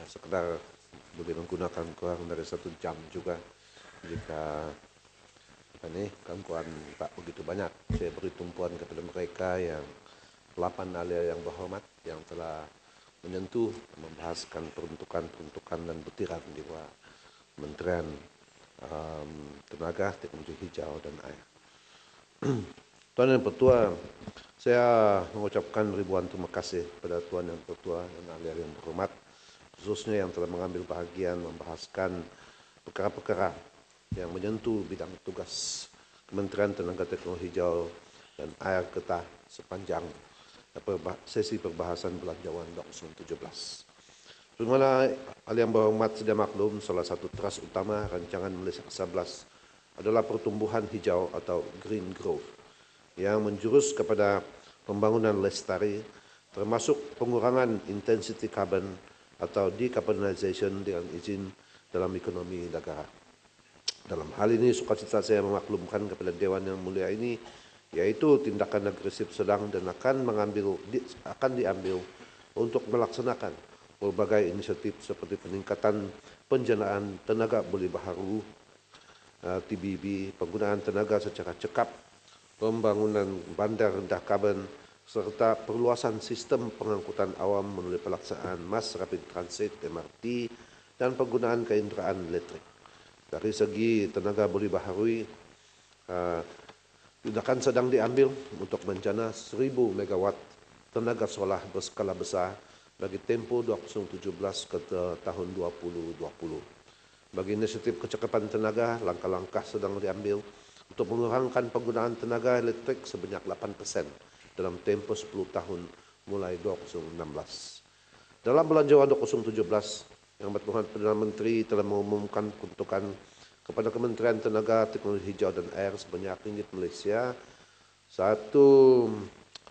sekedar boleh menggunakan kurang dari 1 jam juga jika gangguan tak begitu banyak. Saya beri tumpuan kepada mereka yang 8 ahli yang berhormat yang telah menyentuh membahaskan peruntukan dan butiran di bawah Kementerian Tenaga, Teknologi Hijau dan Air. Tuan Yang Pertua, saya mengucapkan ribuan terima kasih kepada Tuan Yang Pertua dan ahli yang berhormat, khususnya yang telah mengambil bahagian membahaskan perkara-perkara yang menyentuh bidang tugas Kementerian Tenaga Teknologi Hijau dan Air Getah sepanjang sesi perbahasan belanjawan 2017. Sebagaimana ahli yang berhormat sedia maklum, salah satu teras utama rancangan Malaysia ke-11 adalah pertumbuhan hijau atau green growth yang menjurus kepada pembangunan lestari termasuk pengurangan intensity carbon atau decarbonization dengan izin dalam ekonomi negara. Dalam hal ini sukacita saya memaklumkan kepada Dewan Yang Mulia ini yaitu tindakan agresif sedang dan akan diambil untuk melaksanakan berbagai inisiatif seperti peningkatan penjanaan tenaga pulih baharu TBB, penggunaan tenaga secara cekap, pembangunan bandar rendah karbon serta perluasan sistem pengangkutan awam melalui pelaksanaan mass rapid transit MRT dan penggunaan kenderaan elektrik. Dari segi tenaga pulih baharui, tindakan sedang diambil untuk menjana 1000 megawatt tenaga solar berskala besar bagi tempoh 2017 ke tahun 2020. Bagi inisiatif kecekapan tenaga, langkah-langkah sedang diambil untuk mengurangkan penggunaan tenaga elektrik sebanyak 8% dalam tempoh 10 tahun mulai 2016. Dalam belanjawan 2017, Yang Berhormat Perdana Menteri telah mengumumkan peruntukan kepada Kementerian Tenaga Teknologi Hijau dan Air sebanyak ringgit Malaysia 1,576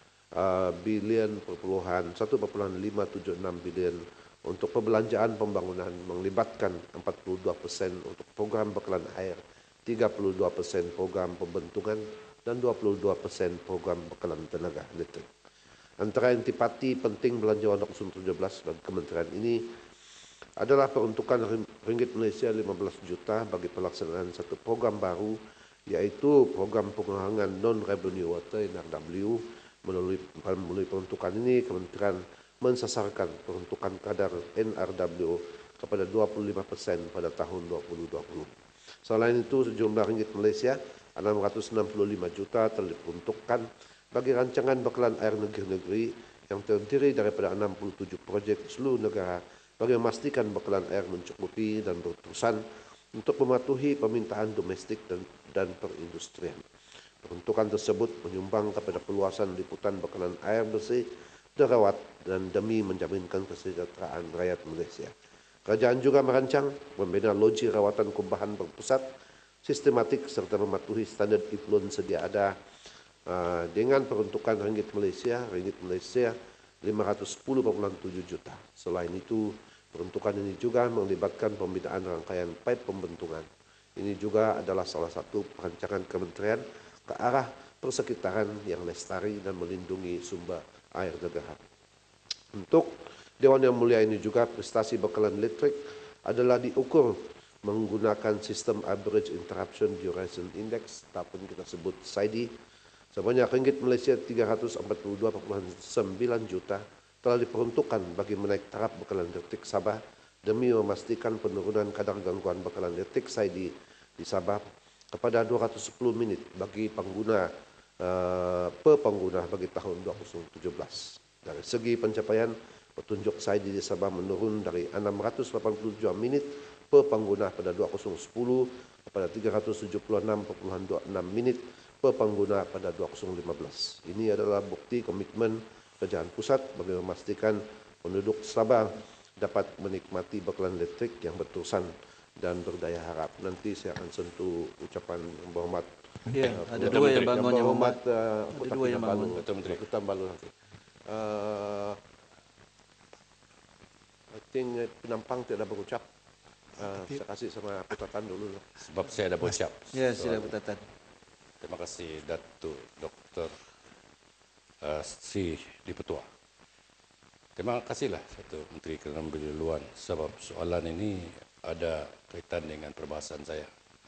bilion untuk perbelanjaan pembangunan melibatkan 42% untuk program bekalan air, 32% program pembentungan dan 22% program bekalan tenaga elektrik. Antara intipati penting belanjawan 2017 bagi kementerian ini adalah peruntukan ringgit Malaysia 15 juta bagi pelaksanaan satu program baru iaitu program pengurangan non-revenue water NRW. Melalui peruntukan ini, kementerian mensasarkan peruntukan kadar NRW kepada 25% pada tahun 2020. Selain itu, sejumlah ringgit Malaysia 665 juta telah diperuntukkan bagi rancangan bekalan air negeri-negeri yang terdiri daripada 67 projek seluruh negara bagi memastikan bekalan air mencukupi dan berterusan untuk mematuhi permintaan domestik dan perindustrian. Peruntukan tersebut menyumbang kepada perluasan liputan bekalan air bersih, terawat dan demi menjaminkan kesejahteraan rakyat Malaysia. Kerajaan juga merancang membina loji rawatan kumbahan berpusat sistematik serta mematuhi standard iflun sedia ada dengan peruntukan ringgit Malaysia 510,7 juta. Selain itu, peruntukan ini juga melibatkan pembinaan rangkaian pipe pembentungan. Ini juga adalah salah satu perancangan kementerian ke arah persekitaran yang lestari dan melindungi sumber air negara. Untuk Dewan Yang Mulia ini juga prestasi bekalan elektrik adalah diukur menggunakan sistem Average Interruption Duration Index ataupun kita sebut SIDI sebanyak ringgit Malaysia 342,9 juta telah diperuntukkan bagi menaik taraf bekalan elektrik Sabah demi memastikan penurunan kadar gangguan bekalan elektrik SIDI di Sabah kepada 210 minit bagi pengguna per pengguna bagi tahun 2017. Dari segi pencapaian, petunjuk SIDI di Sabah menurun dari 682 minit per pengguna pada 2010 kepada 376,26 minit per pengguna pada 2015. Ini adalah bukti komitmen kerajaan pusat bagi memastikan penduduk Sabah dapat menikmati bekalan elektrik yang berterusan dan berdaya harap. Nanti saya akan sentuh ucapan yang berhormat. Ya, ada dua yang bangun yang berhormat. Ada dua yang bangun. Ketua Balu nanti. I think penampang tidak berucap. Saya kasih sama Putatan dulu. Sebab saya ada berucap. Ya, sila Putatan. Terima kasih Datuk Dr. Sri Dipertua. Terima kasihlah Satu Menteri kerana memberi laluan sebab soalan ini ada kaitan dengan perbahasan saya.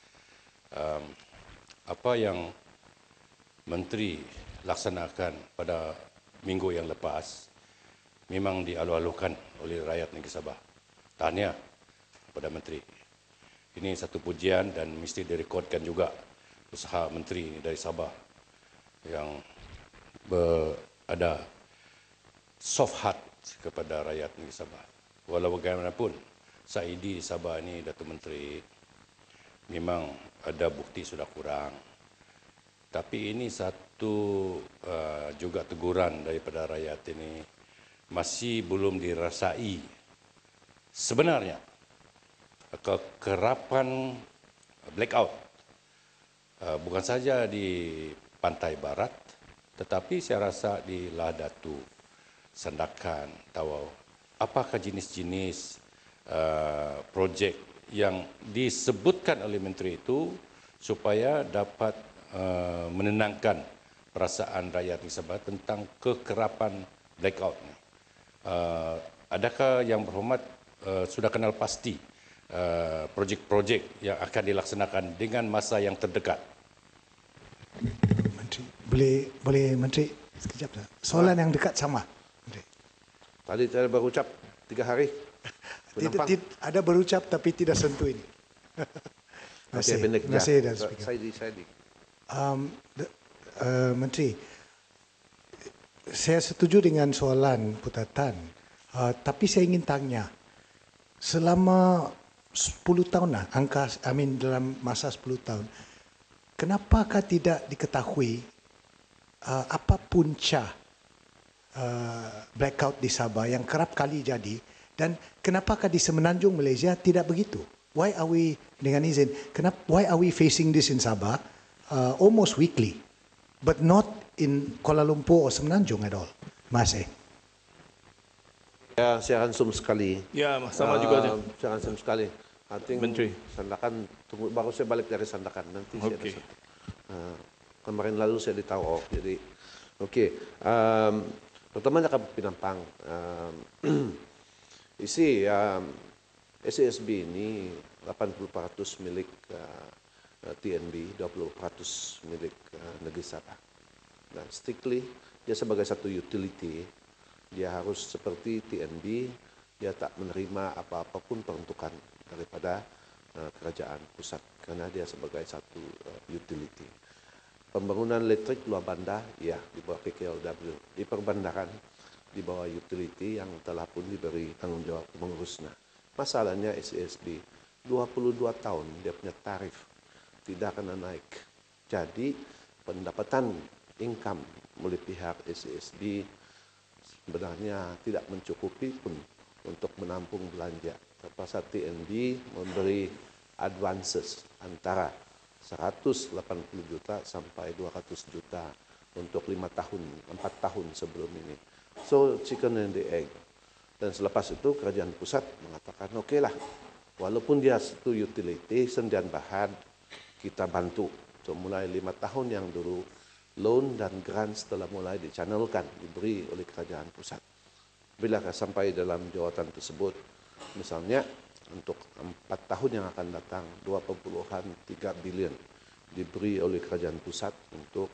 Apa yang Menteri laksanakan pada minggu yang lepas memang dialu-alukan oleh rakyat negeri Sabah. Tahniah kepada Menteri. Ini satu pujian dan mesti direkodkan juga usaha Menteri ini dari Sabah yang ada soft heart kepada rakyat negeri Sabah. Walau bagaimanapun, Saidi Sabah ini, Datuk Menteri, memang ada bukti sudah kurang. Tapi ini satu juga teguran daripada rakyat ini masih belum dirasai sebenarnya kekerapan blackout. Bukan saja di pantai barat, tetapi saya rasa di Ladatu, Sandakan, Tawau. Apakah jenis-jenis projek yang disebutkan oleh Menteri itu supaya dapat menenangkan perasaan rakyat di Sabah tentang kekerapan blackout ini. Adakah Yang Berhormat sudah kenal pasti projek-projek yang akan dilaksanakan dengan masa yang terdekat? Menteri, boleh Menteri sekejap dah. Soalan yang dekat sama. Menteri. Tadi saya baru ucap 3 hari. Ada berucap tapi tidak sentuh ini. Terima kasih dan Speaker. Saidi. Menteri, saya setuju dengan soalan Putatan, tapi saya ingin tanya, selama 10 tahun lah, dalam masa 10 tahun, kenapakah tidak diketahui apa punca blackout di Sabah yang kerap kali jadi, dan kenapakah di Semenanjung Malaysia tidak begitu? Why are we, dengan izin, why are we facing this in Sabah almost weekly, but not in Kuala Lumpur or Semenanjung at all? Masih. Ya, saya ransum sekali. Ya, sama juga. Saya ransum sekali. I think Menteri. Sandakan, baru saya balik dari Sandakan. Nanti saya ada satu. Kemarin lalu saya di Tawau. Jadi, okey. Pertamanya ke Pinampang. Isi SASB ini 80% milik TNB, 20% milik negeri Sabah. Dan strictly, dia sebagai satu utility, dia harus seperti TNB, dia tak menerima apa-apa pun peruntukan daripada kerajaan pusat kerana dia sebagai satu utility. Pembangunan listrik luar bandar, ya, di bawah PKLW. Di perbandaran, di bawah utility yang telah pun diberi tanggungjawab mengurusnya. Masalahnya SASB, 22 tahun dia punya tarif tidak akan naik. Jadi pendapatan income oleh pihak SASB sebenarnya tidak mencukupi pun untuk menampung belanja. Pasal TNB memberi advances antara 180 juta sampai 200 juta untuk 4 tahun sebelum ini. So chicken and the egg. Dan selepas itu kerajaan pusat mengatakan okeylah, walaupun dia satu utility sendian bahan, kita bantu. So mulai 5 tahun yang dulu loan dan grants telah mulai dichannelkan, diberi oleh kerajaan pusat. Bila sampai dalam jawatan tersebut, misalnya untuk 4 tahun yang akan datang 2.3 bilion diberi oleh kerajaan pusat untuk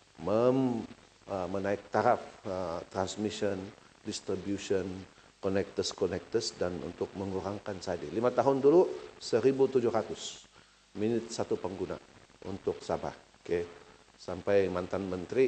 menaik taraf transmission, distribution, connectors dan untuk mengurangkan SAIDI. 5 tahun dulu 1,700 minit satu pengguna untuk Sabah. Okay. Sampai mantan menteri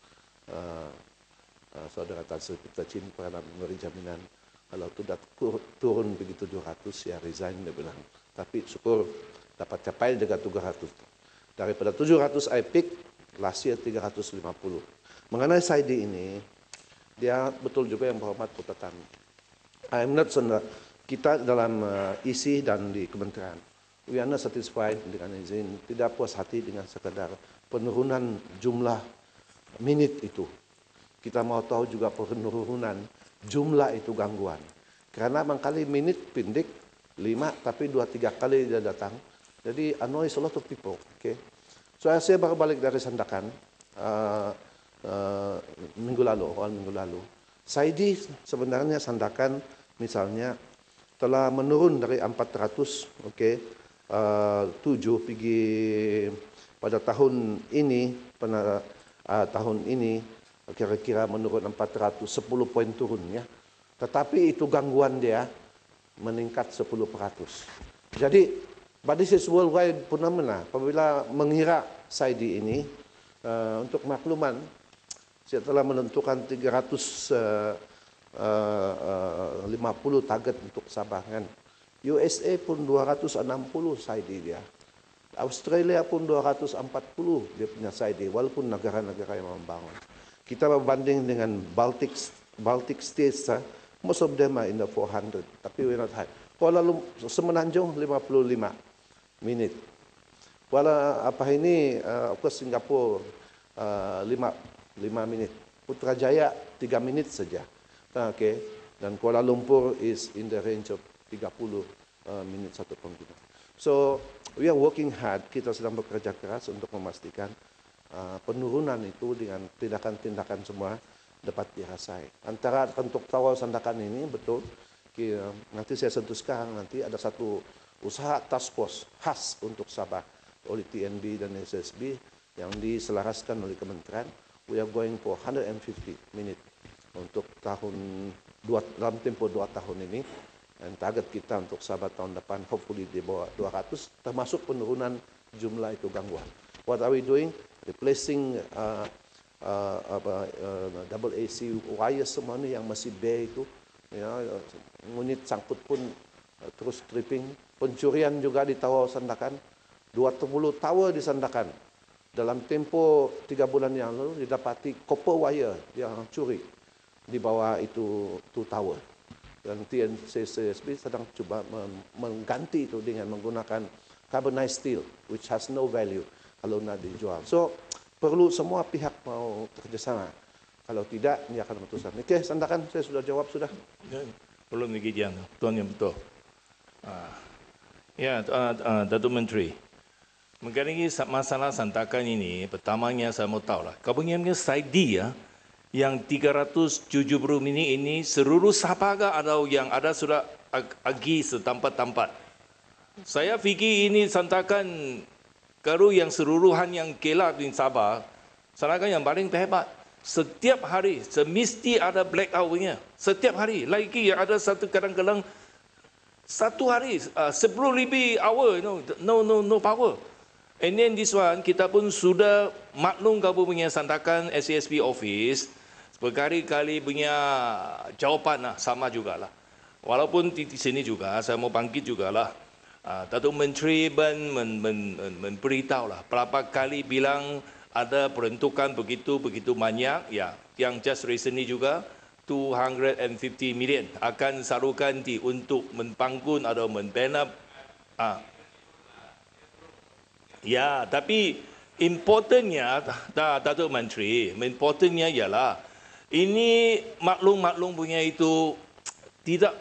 Saudara Tan Sri Pitachin pernah memberi jaminan kalau tidak turun begitu 700 ya resign dia bilang. Tapi syukur dapat capai juga 700. Daripada 700 IPIC last year 350. Mengenai SAIDI ini dia betul juga Yang Berhormat Putatan. I'm not kita dalam isi dan di kementerian, we are not satisfied dengan izin, tidak puas hati dengan sekadar penurunan jumlah minit itu. Kita mau tahu juga penurunan jumlah itu gangguan. Karena mangkali minit pendek 5 tapi 2-3 kali dia datang. Jadi annoys a lot of people. Okay. So saya baru balik dari Sandakan awal minggu lalu. Saidi sebenarnya Sandakan misalnya telah menurun dari 400, 7 pergi pada tahun ini, tahun ini kira-kira menurun 400, 10 poin turun ya. Tetapi itu gangguan dia meningkat 10%. Jadi, this is worldwide phenomena. Apabila mengira Saidi ini, untuk makluman, saya telah menentukan 350 target untuk Sabah kan. USA pun 260 Saidi dia. Australia pun 240 dia punya Saidi, walaupun negara-negara yang membangun. Kita berbanding dengan Baltic States, most of them are in the 400, tapi we're not high. Kuala Lumpur, Semenanjung 55 minit. Kuala Singapura 5 minit. Putrajaya 3 minit saja. Dan Kuala Lumpur is in the range of 30 minit satu pengguna. So we are working hard. Kita sedang bekerja keras untuk memastikan penurunan itu dengan tindakan-tindakan semua dapat dirasai. Antara untuk Tawau Sandakan ini betul. Nanti saya sentuh sekarang, nanti ada satu usaha task force khas untuk Sabah oleh TNB dan SSB yang diselaraskan oleh Kementerian. We are going for 150 minit untuk dalam tempoh 2 tahun ini. Dan target kita untuk Sabah tahun depan hopefully di bawah 200, termasuk penurunan jumlah itu gangguan. What are we doing? Replacing double AC wire semua ni yang masih bare itu, unit sangkut pun terus tripping. Pencurian juga di Tawau Sandakan, 20 tower di Sandakan. Dalam tempo 3 bulan yang lalu didapati copper wire yang curi di bawah itu tower. Dan TNCSB sedang cuba mengganti itu dengan menggunakan carbonized steel, which has no value kalau nak dijual. So, perlu semua pihak mau kerjasama. Kalau tidak, ini akan memutuskan. Okey, Sandakan, saya sudah jawab sudah. Belum demikian, Tuan yang betul. Datuk Menteri, mengenai masalah Sandakan ini, pertamanya saya mau tahu lah. Kabungannya Saidi yang 370 minit ini seluruh Sabah atau yang ada sudah agi setempat-tempat. Saya fikir ini Sandakan kalau yang seluruhan yang kelab di Sabah, Sandakan yang paling hebat. Setiap hari, semesti ada blackout punya. Setiap hari, lagi ada satu kadang-kadang satu hari 10 lebih hour, no power. And then this one, kita pun sudah maklum kamu punya Sandakan SASB office, berkali-kali punya jawapan sama jugalah. Walaupun di sini juga, saya mau bangkit jugalah. Datuk Menteri memberitahu lah, berapa kali bilang ada peruntukan begitu banyak, ya, yang just recently juga 250 million akan salurkan untuk membangun atau membina. Ya, tapi importantnya, Datuk Menteri, importantnya ialah ini maklum punya itu tidak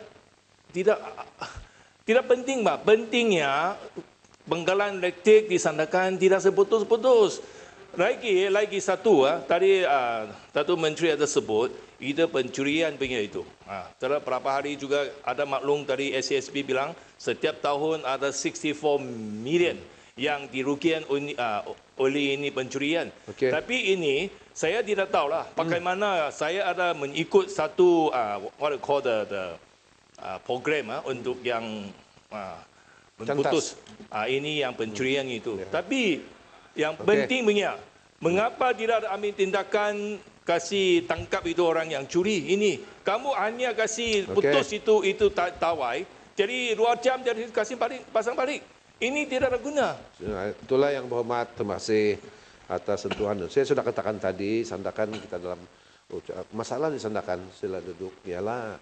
penting, Pak. Pentingnya penggalan elektrik di Sandakan tidak seputus-putus. Lagi satu, tadi Datuk Menteri ada sebut, itu pencurian punya itu. Terus berapa hari juga ada maklum tadi SASB bilang, setiap tahun ada 64 million yang dirugikan oleh ini pencurian. Okay. Tapi ini, saya tidak tahulah bagaimana saya ada mengikut satu, what I call the program untuk yang memutus. Ini yang pencurian itu. Yeah. Tapi yang penting punya, mengapa tidak ambil tindakan kasih tangkap itu orang yang curi ini? Kamu hanya kasih putus itu tawai, jadi 2 jam jadi kasih balik, pasang balik. Ini tidak ada guna. Itulah yang berhormat, terima kasih atas sentuhan. Saya sudah katakan tadi, Sandakan kita dalam masalah di Sandakan sila duduk ialah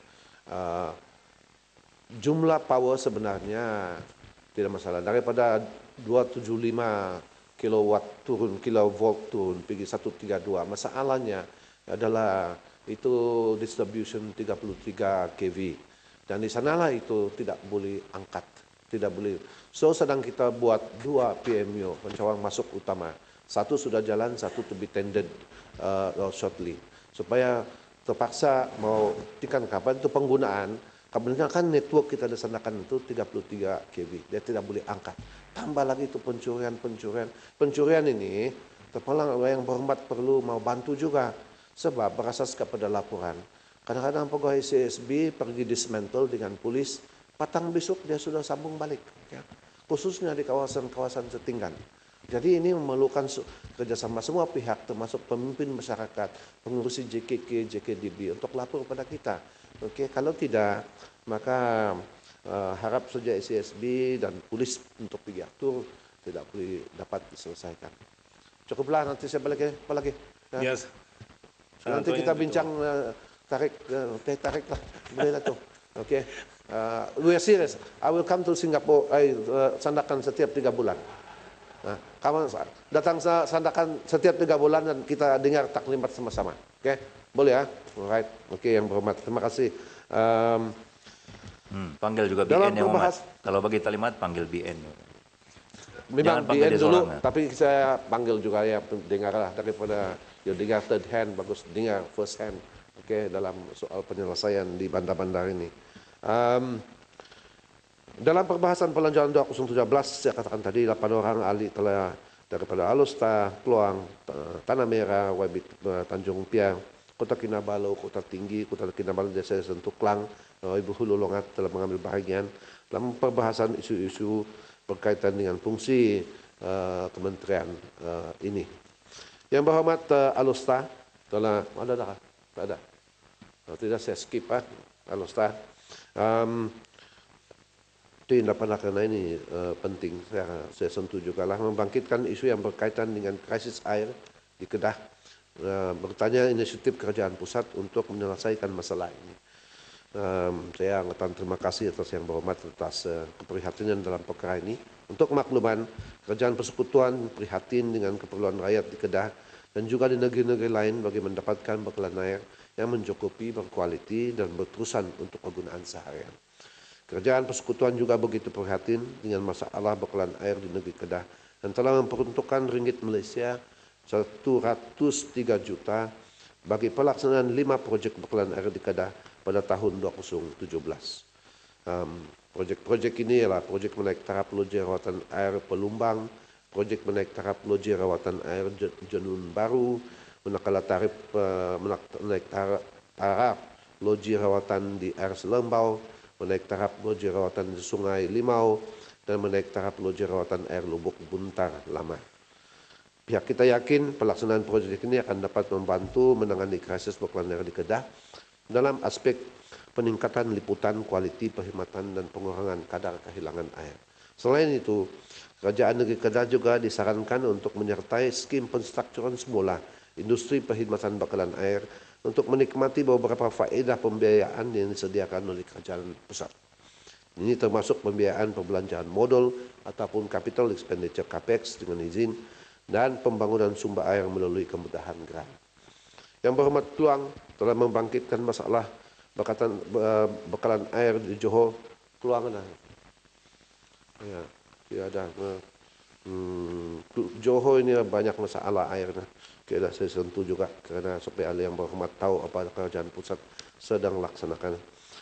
jumlah power sebenarnya tidak masalah. Daripada 275 kilowatt turun, kilovolt turun pergi 132. Masalahnya adalah itu distribution 33 kV. Dan di sanalah itu tidak boleh angkat, tidak boleh. So sedang kita buat 2 PMU, pencawang masuk utama. Satu sudah jalan, satu to be tendered shortly. Supaya terpaksa mau tikan kapan itu penggunaan. Kebenaran network kita laksanakan itu 33 kV. Dia tidak boleh angkat. Tambah lagi itu pencurian. Pencurian ini terpalang yang berhormat perlu mau bantu juga. Sebab berasas kepada laporan. Kadang-kadang pegawai CSB pergi dismantle dengan polis. Patang besok dia sudah sambung balik. Ya. Khususnya di kawasan-kawasan setinggan. Jadi ini memerlukan kerjasama semua pihak termasuk pemimpin masyarakat, pengurusi JKK, JKDB untuk lapor pada kita. Oke, kalau tidak maka harap saja CSB dan polis untuk pergi atur tidak boleh dapat diselesaikan. Cukuplah, nanti saya balik ya. Apa lagi? Ya. Yes. Nanti kita bincang tarik lah, boleh lah tu. Okay. We are serious. I will come to Singapore. Sandakan setiap 3 bulan. Nah, kamu datang Sandakan setiap 3 bulan dan kita dengar taklimat sama-sama. Oke, boleh ya? Alright. Oke, yang berhormat. Terima kasih. Panggil juga dalam BN yang perbahas- hormat. Kalau bagi taklimat panggil BN. Memang Jangan panggil BN dia dulu, seorang, ya. tapi saya panggil juga ya dengarlah daripada you dengar third hand bagus dengar first hand. Oke, dalam soal penyelesaian di bandar-bandar ini. Dalam perbahasan pelancongan 2017 saya katakan tadi 8 orang ahli telah daripada Alusta, Kluang, Tanah Merah, Wabit, Tanjung Piang, Kota Kinabalu, Kota Tinggi, Kota Kinabalu, Desa Sentul Klang, Ibu Hulu Longat telah mengambil bahagian dalam perbahasan isu-isu berkaitan dengan fungsi kementerian ini. Yang berhormat Alusta telah ada. Tak ada. Tidak saya skip Alusta. Itu yang dapat karena ini penting saya sentuh juga lah membangkitkan isu yang berkaitan dengan krisis air di Kedah. Bertanya inisiatif kerajaan pusat untuk menyelesaikan masalah ini. Saya angkatan terima kasih atas yang berhormat atas keprihatinan dalam perkara ini. Untuk makluman, kerajaan persekutuan prihatin dengan keperluan rakyat di Kedah dan juga di negeri-negeri lain bagi mendapatkan bekalan air yang mencukupi, berkualiti dan berterusan untuk kegunaan seharian. Kerajaan persekutuan juga begitu prihatin dengan masalah bekalan air di negeri Kedah dan telah memperuntukkan ringgit Malaysia 103 juta bagi pelaksanaan 5 projek bekalan air di Kedah pada tahun 2017. Projek-projek ini ialah projek menaik taraf loji rawatan air Pelumbang, projek menaik taraf loji rawatan air Jenun Baru, menaik taraf loji rawatan di air Selembau, menaik taraf loji rawatan di Sungai Limau, dan menaik taraf loji rawatan air Lubuk Buntar Lama. Pihak kita yakin pelaksanaan proyek ini akan dapat membantu menangani krisis bekalan air di Kedah dalam aspek peningkatan liputan, kualiti, perkhidmatan, dan pengurangan kadar kehilangan air. Selain itu, Kerajaan Negeri Kedah juga disarankan untuk menyertai skim penstrukturan semula industri perkhidmatan bekalan air untuk menikmati beberapa faedah pembiayaan yang disediakan oleh Kerajaan Pusat. Ini termasuk pembiayaan perbelanjaan modal ataupun capital expenditure CAPEX dengan izin dan pembangunan sumber air melalui kemudahan grant. Yang berhormat Kluang telah membangkitkan masalah bekalan air di Johor. Kluang ada. Ya, dia ada. Johor ini banyak masalah air. Kita saya sentuh juga kerana supaya ahli yang berhormat tahu apa kerajaan pusat sedang laksanakan.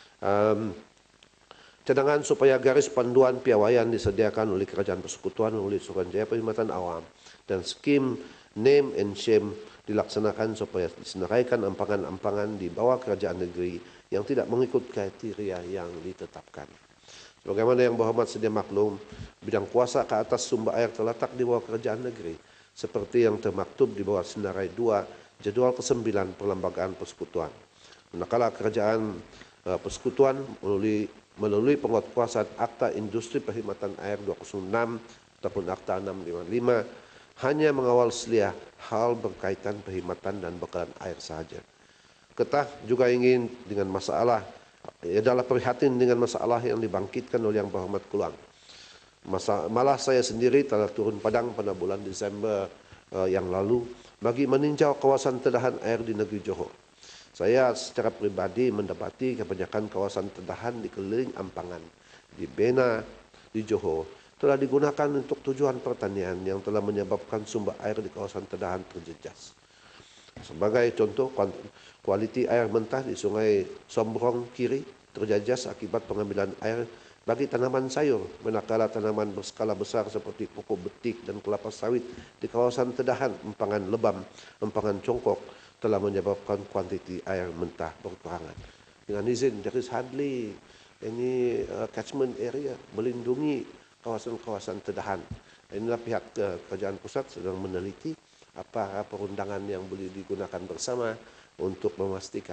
Cadangan supaya garis panduan piawaian disediakan oleh Kerajaan Persekutuan oleh Suruhanjaya Perkhidmatan Awam dan skim name and shame dilaksanakan supaya disenaraikan ampangan-ampangan di bawah kerajaan negeri yang tidak mengikut kriteria yang ditetapkan. Sebagaimana yang berhormat sedia maklum, bidang kuasa ke atas sumber air terletak di bawah kerajaan negeri, seperti yang termaktub di bawah Senarai 2, Jadual ke-9 Perlembagaan Persekutuan. Manakala kerajaan Persekutuan melalui penguatkuasaan Akta Industri Perkhidmatan Air 206 ataupun Akta 655 hanya mengawal selia hal berkaitan perkhidmatan dan bekalan air sahaja. Kedah juga ingin dengan masalah adalah prihatin dengan masalah yang dibangkitkan oleh Yang Berhormat Kluang. Malah saya sendiri telah turun padang pada bulan Desember yang lalu bagi meninjau kawasan tedahan air di negeri Johor. Saya secara pribadi mendapati kebanyakan kawasan tedahan di keliling ampangan di Bena, di Johor telah digunakan untuk tujuan pertanian yang telah menyebabkan sumber air di kawasan tedahan terjejas. Sebagai contoh, kualiti air mentah di Sungai Sombrong kiri terjejas akibat pengambilan air bagi tanaman sayur, manakala tanaman berskala besar seperti pokok betik dan kelapa sawit di kawasan Tedahan, Empangan Lebam, Empangan Congkok telah menyebabkan kuantiti air mentah berkurangan. Dengan izin, there is hardly any catchment area melindungi kawasan-kawasan Tedahan. Inilah pihak kerajaan pusat sedang meneliti apa perundangan yang boleh digunakan bersama untuk memastikan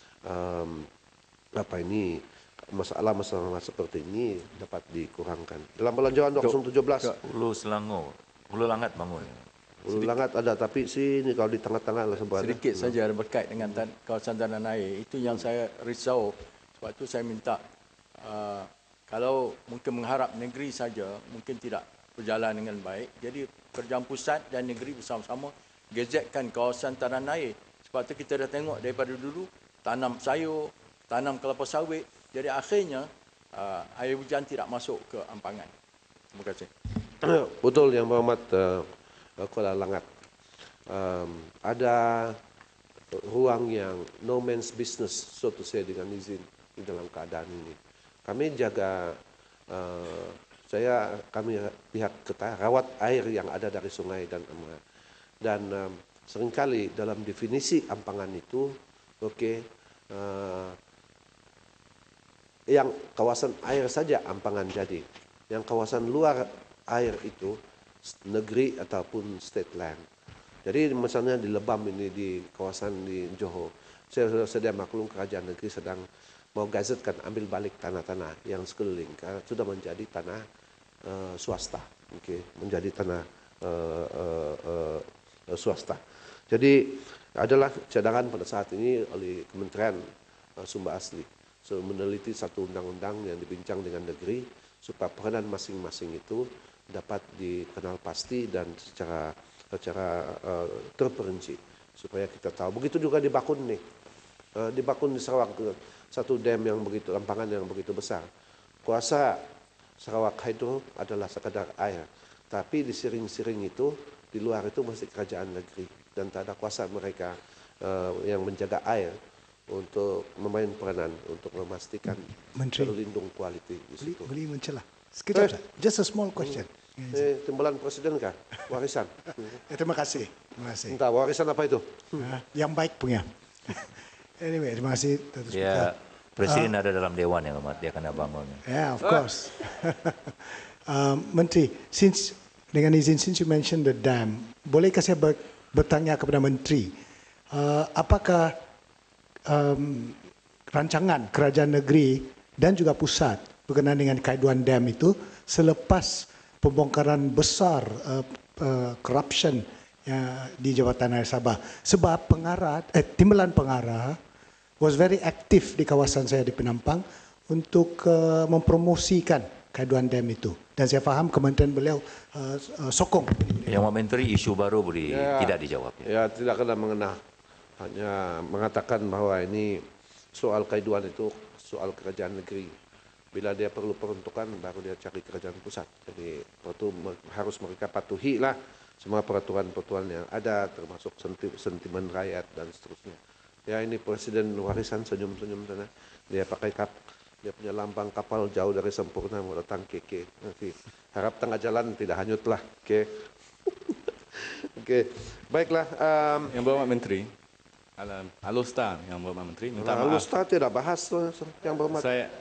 masalah-masalah seperti ini dapat dikurangkan. Dalam Belanjawan 2017, Hulu Selangor, Hulu Langat bangun. Hulu Langat ada, tapi sini kalau di tengah-tengah lah sebenarnya. Sedikit saja berkait dengan kawasan tanah air. Itu yang saya risau. Sebab itu saya minta kalau mungkin mengharap negeri saja mungkin tidak berjalan dengan baik. Jadi kerajaan pusat dan negeri bersama-sama gazetkan kawasan tanah air. Sebab itu kita dah tengok daripada dulu tanam sayur, tanam kelapa sawit. Jadi akhirnya air hujan tidak masuk ke Ampangan. Terima kasih. Betul yang Berhormat Kuala Langat. Ada ruang yang no man's business, so to say, dengan izin di dalam keadaan ini. Kami jaga, kami pihak rawat air yang ada dari sungai dan seringkali dalam definisi Ampangan itu, yang kawasan air saja Ampangan jadi. Yang kawasan luar air itu negeri ataupun state land. Jadi misalnya di Lebam ini, di kawasan di Johor, saya sudah sedia maklum kerajaan negeri sedang mau gazetkan ambil balik tanah-tanah yang sekeliling karena sudah menjadi tanah swasta, menjadi tanah swasta. Jadi adalah cadangan pada saat ini oleh Kementerian Sumber Asli meneliti satu undang-undang yang dibincang dengan negeri supaya peranan masing-masing itu dapat dikenal pasti dan secara terperinci supaya kita tahu. Begitu juga di Bakun nih, di Bakun di Sarawak, satu dam yang begitu, Ampangan yang begitu besar. Kuasa Sarawak Hydro adalah sekadar air, tapi di siring-siring itu di luar itu masih kerajaan negeri dan tak ada kuasa mereka yang menjaga air untuk memain peranan untuk memastikan Menteri, terlindung kualiti di situ. boleh mencelah. Sekejap, just a small question. Timbalan presiden kah? Warisan? Terima kasih. Terima kasih. Entah warisan apa itu? Yang baik punya. Anyway, terima kasih. Datuk Speaker. Ya, Presiden ada dalam Dewan yang amat, dia kena bangun. Yeah, of course. Menteri, dengan izin, since you mentioned the dam, bolehkah saya bertanya kepada Menteri, apakah rancangan kerajaan negeri dan juga pusat berkenaan dengan Kaiduan Dam itu selepas pembongkaran besar corruption di Jabatan Air Sabah, sebab timbalan pengarah was very active di kawasan saya di Penampang untuk mempromosikan Kaiduan Dam itu, dan saya faham kementerian beliau sokong. Yang Menteri isu baru boleh tidak dijawab. Ya, tidak kena mengena, hanya mengatakan bahwa ini soal Kaiduan itu soal kerajaan negeri. Bila dia perlu peruntukan, baru dia cari kerajaan pusat. Jadi itu harus mereka patuhilah semua peraturan-peraturan yang ada, termasuk sentimen rakyat dan seterusnya. Ya, ini presiden warisan senyum-senyum sana. Dia pakai dia punya lambang kapal jauh dari sempurna mau datang keke. Nanti harap tengah jalan tidak hanyutlah. Oke. Oke. Baiklah. Yang Berhormat Menteri, Alostar yang Berhormat Menteri minta maaf. Alostar tidak bahas yang Berhormat.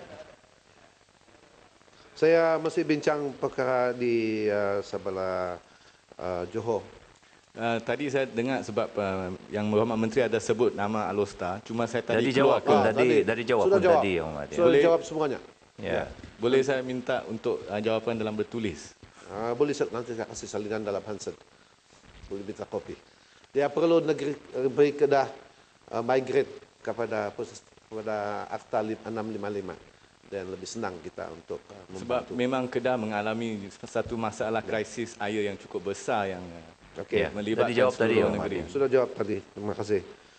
Saya masih bincang perkara di sebelah Johor. Tadi saya dengar sebab yang Berhormat Menteri ada sebut nama Alostar, cuma saya tadi jawab dari jawab sudah pun jawab. tadi yang Ahmad. Sudah jawab semuanya. Ya. Boleh saya minta untuk jawapan dalam bertulis? Boleh, nanti saya kasih salinan dalam handset. Boleh minta kopi. Dia perlu negeri Kedah migrate kepada Akta 655 dan lebih senang kita untuk membantu. Sebab memang Kedah mengalami satu masalah krisis air yang cukup besar yang melibatkan jawab tadi, seluruh negeri. Sudah jawab tadi. Terima kasih.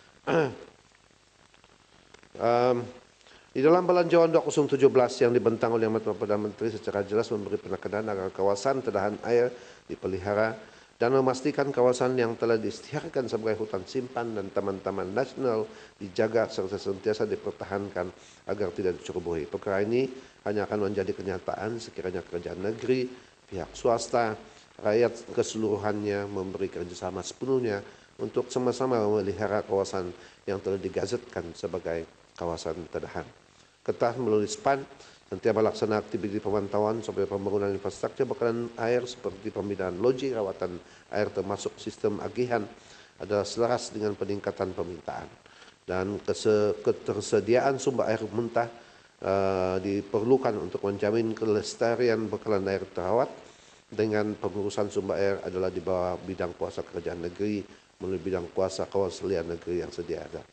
Di dalam Belanjawan 2017 yang dibentang oleh Perdana Menteri secara jelas memberi penekanan agar kawasan tedahan air dipelihara dan memastikan kawasan yang telah diisytiharkan sebagai hutan simpan dan taman-taman nasional dijaga serta sentiasa dipertahankan agar tidak dicerobohi. Perkara ini hanya akan menjadi kenyataan sekiranya kerajaan negeri, pihak swasta, rakyat keseluruhannya memberi kerjasama sepenuhnya untuk sama-sama memelihara kawasan yang telah digazetkan sebagai kawasan tertahan. Ketah melalui SPAN sentiasa melaksanakan aktiviti pemantauan sampai pembangunan infrastruktur bekalan air seperti pembinaan loji rawatan air termasuk sistem agihan adalah selaras dengan peningkatan permintaan dan ketersediaan sumber air mentah diperlukan untuk menjamin kelestarian bekalan air terawat dengan pengurusan sumber air adalah di bawah bidang kuasa kerajaan negeri melalui bidang kuasa kewasalian negeri yang sedia ada.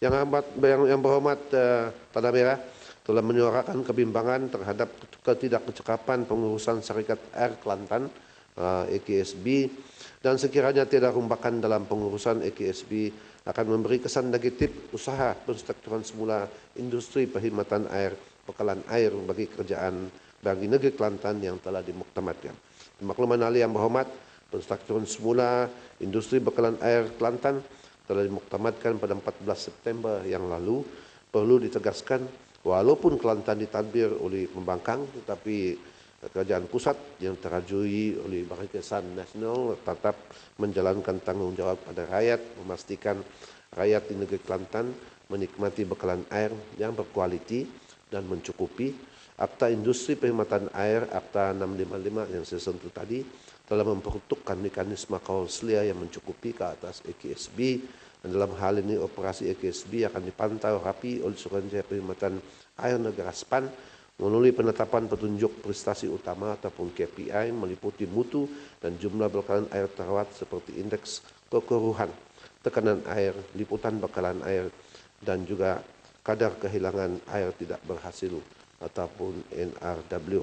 Yang berhormat Tanah Merah telah menyuarakan kebimbangan terhadap ketidakcekapan pengurusan Syarikat Air Kelantan AKSB dan sekiranya tiada rombakan dalam pengurusan AKSB akan memberi kesan negatif usaha penstrukturan semula industri perkhidmatan air bekalan air bagi negeri Kelantan yang telah dimuktamadkan. Makluman ahli yang berhormat, penstrukturan semula industri bekalan air Kelantan telah dimuktamadkan pada 14 September yang lalu. Perlu ditegaskan walaupun Kelantan ditadbir oleh pembangkang, tetapi kerajaan pusat yang terajui oleh Barisan Nasional tetap menjalankan tanggungjawab pada rakyat, memastikan rakyat di negeri Kelantan menikmati bekalan air yang berkualiti dan mencukupi. Akta Industri Perkhidmatan Air, Akta 655 yang saya sentuh tadi, telah memperuntukkan mekanisme kawasan yang mencukupi ke atas AKSB. Dan dalam hal ini operasi AKSB akan dipantau rapi oleh Suruhanjaya Perkhidmatan Air Negara SPAN melalui penetapan petunjuk prestasi utama ataupun KPI meliputi mutu dan jumlah bekalan air terawat seperti indeks kekeruhan, tekanan air, liputan bekalan air dan juga kadar kehilangan air tidak berhasil ataupun NRW.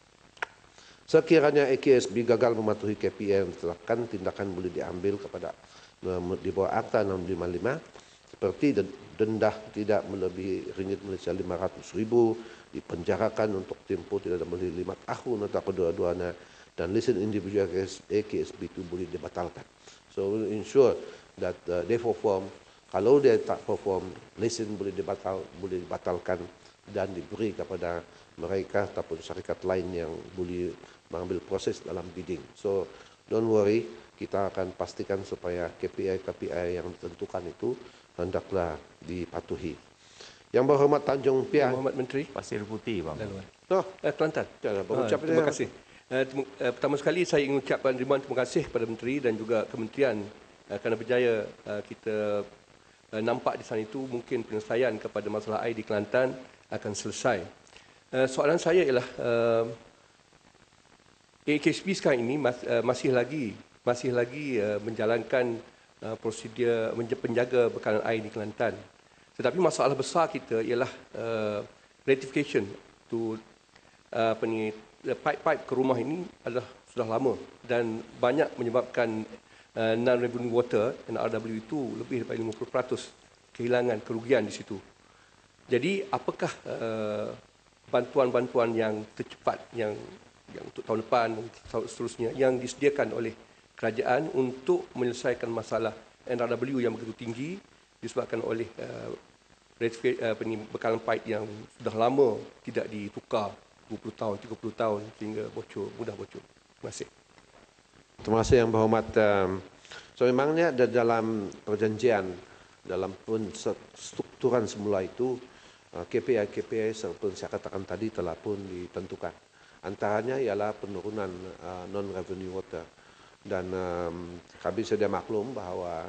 Sekiranya AKSB gagal mematuhi KPI yang ditetapkan, tindakan boleh diambil kepada di bawah Akta 655 seperti denda tidak melebihi ringgit Malaysia 500,000, dipenjarakan untuk tempoh tidak lebih 5 tahun atau kedua-duanya, dan lesen individu AKSB itu boleh dibatalkan. So we ensure that they perform. Kalau dia tak perform, lesen boleh dibatalkan dan diberi kepada mereka ataupun syarikat lain yang boleh mengambil proses dalam bidding. So don't worry, kita akan pastikan supaya KPI yang ditentukan itu hendaklah dipatuhi. Yang berhormat Tanjung Piang. Berhormat Menteri. Pasir Putih, Bang. Kelantan. Terima kasih. Pertama sekali saya ingin ucapkan ribuan terima kasih kepada Menteri dan juga Kementerian kerana berjaya kita nampak di sana itu mungkin penyelesaian kepada masalah air di Kelantan akan selesai. Soalan saya ialah AKSB sekarang ini masih lagi menjalankan prosedur penjaga bekalan air di Kelantan. Tetapi masalah besar kita ialah rectification to pipe-pipe ke rumah ini adalah sudah lama dan banyak menyebabkan non-revenue water NRW itu lebih daripada 50% kehilangan kerugian di situ. Jadi apakah bantuan-bantuan yang tercepat yang untuk tahun depan dan seterusnya yang disediakan oleh kerajaan untuk menyelesaikan masalah NRW yang begitu tinggi disebabkan oleh bekalan pipe yang sudah lama tidak ditukar 20 tahun, 30 tahun sehingga mudah bocor. Terima kasih. Terima kasih Yang Berhormat. So memangnya dalam perjanjian, dalam strukturan semula itu KPI seperti saya katakan tadi telah pun ditentukan. Antaranya ialah penurunan non-revenue water. Dan kami sedia maklum bahawa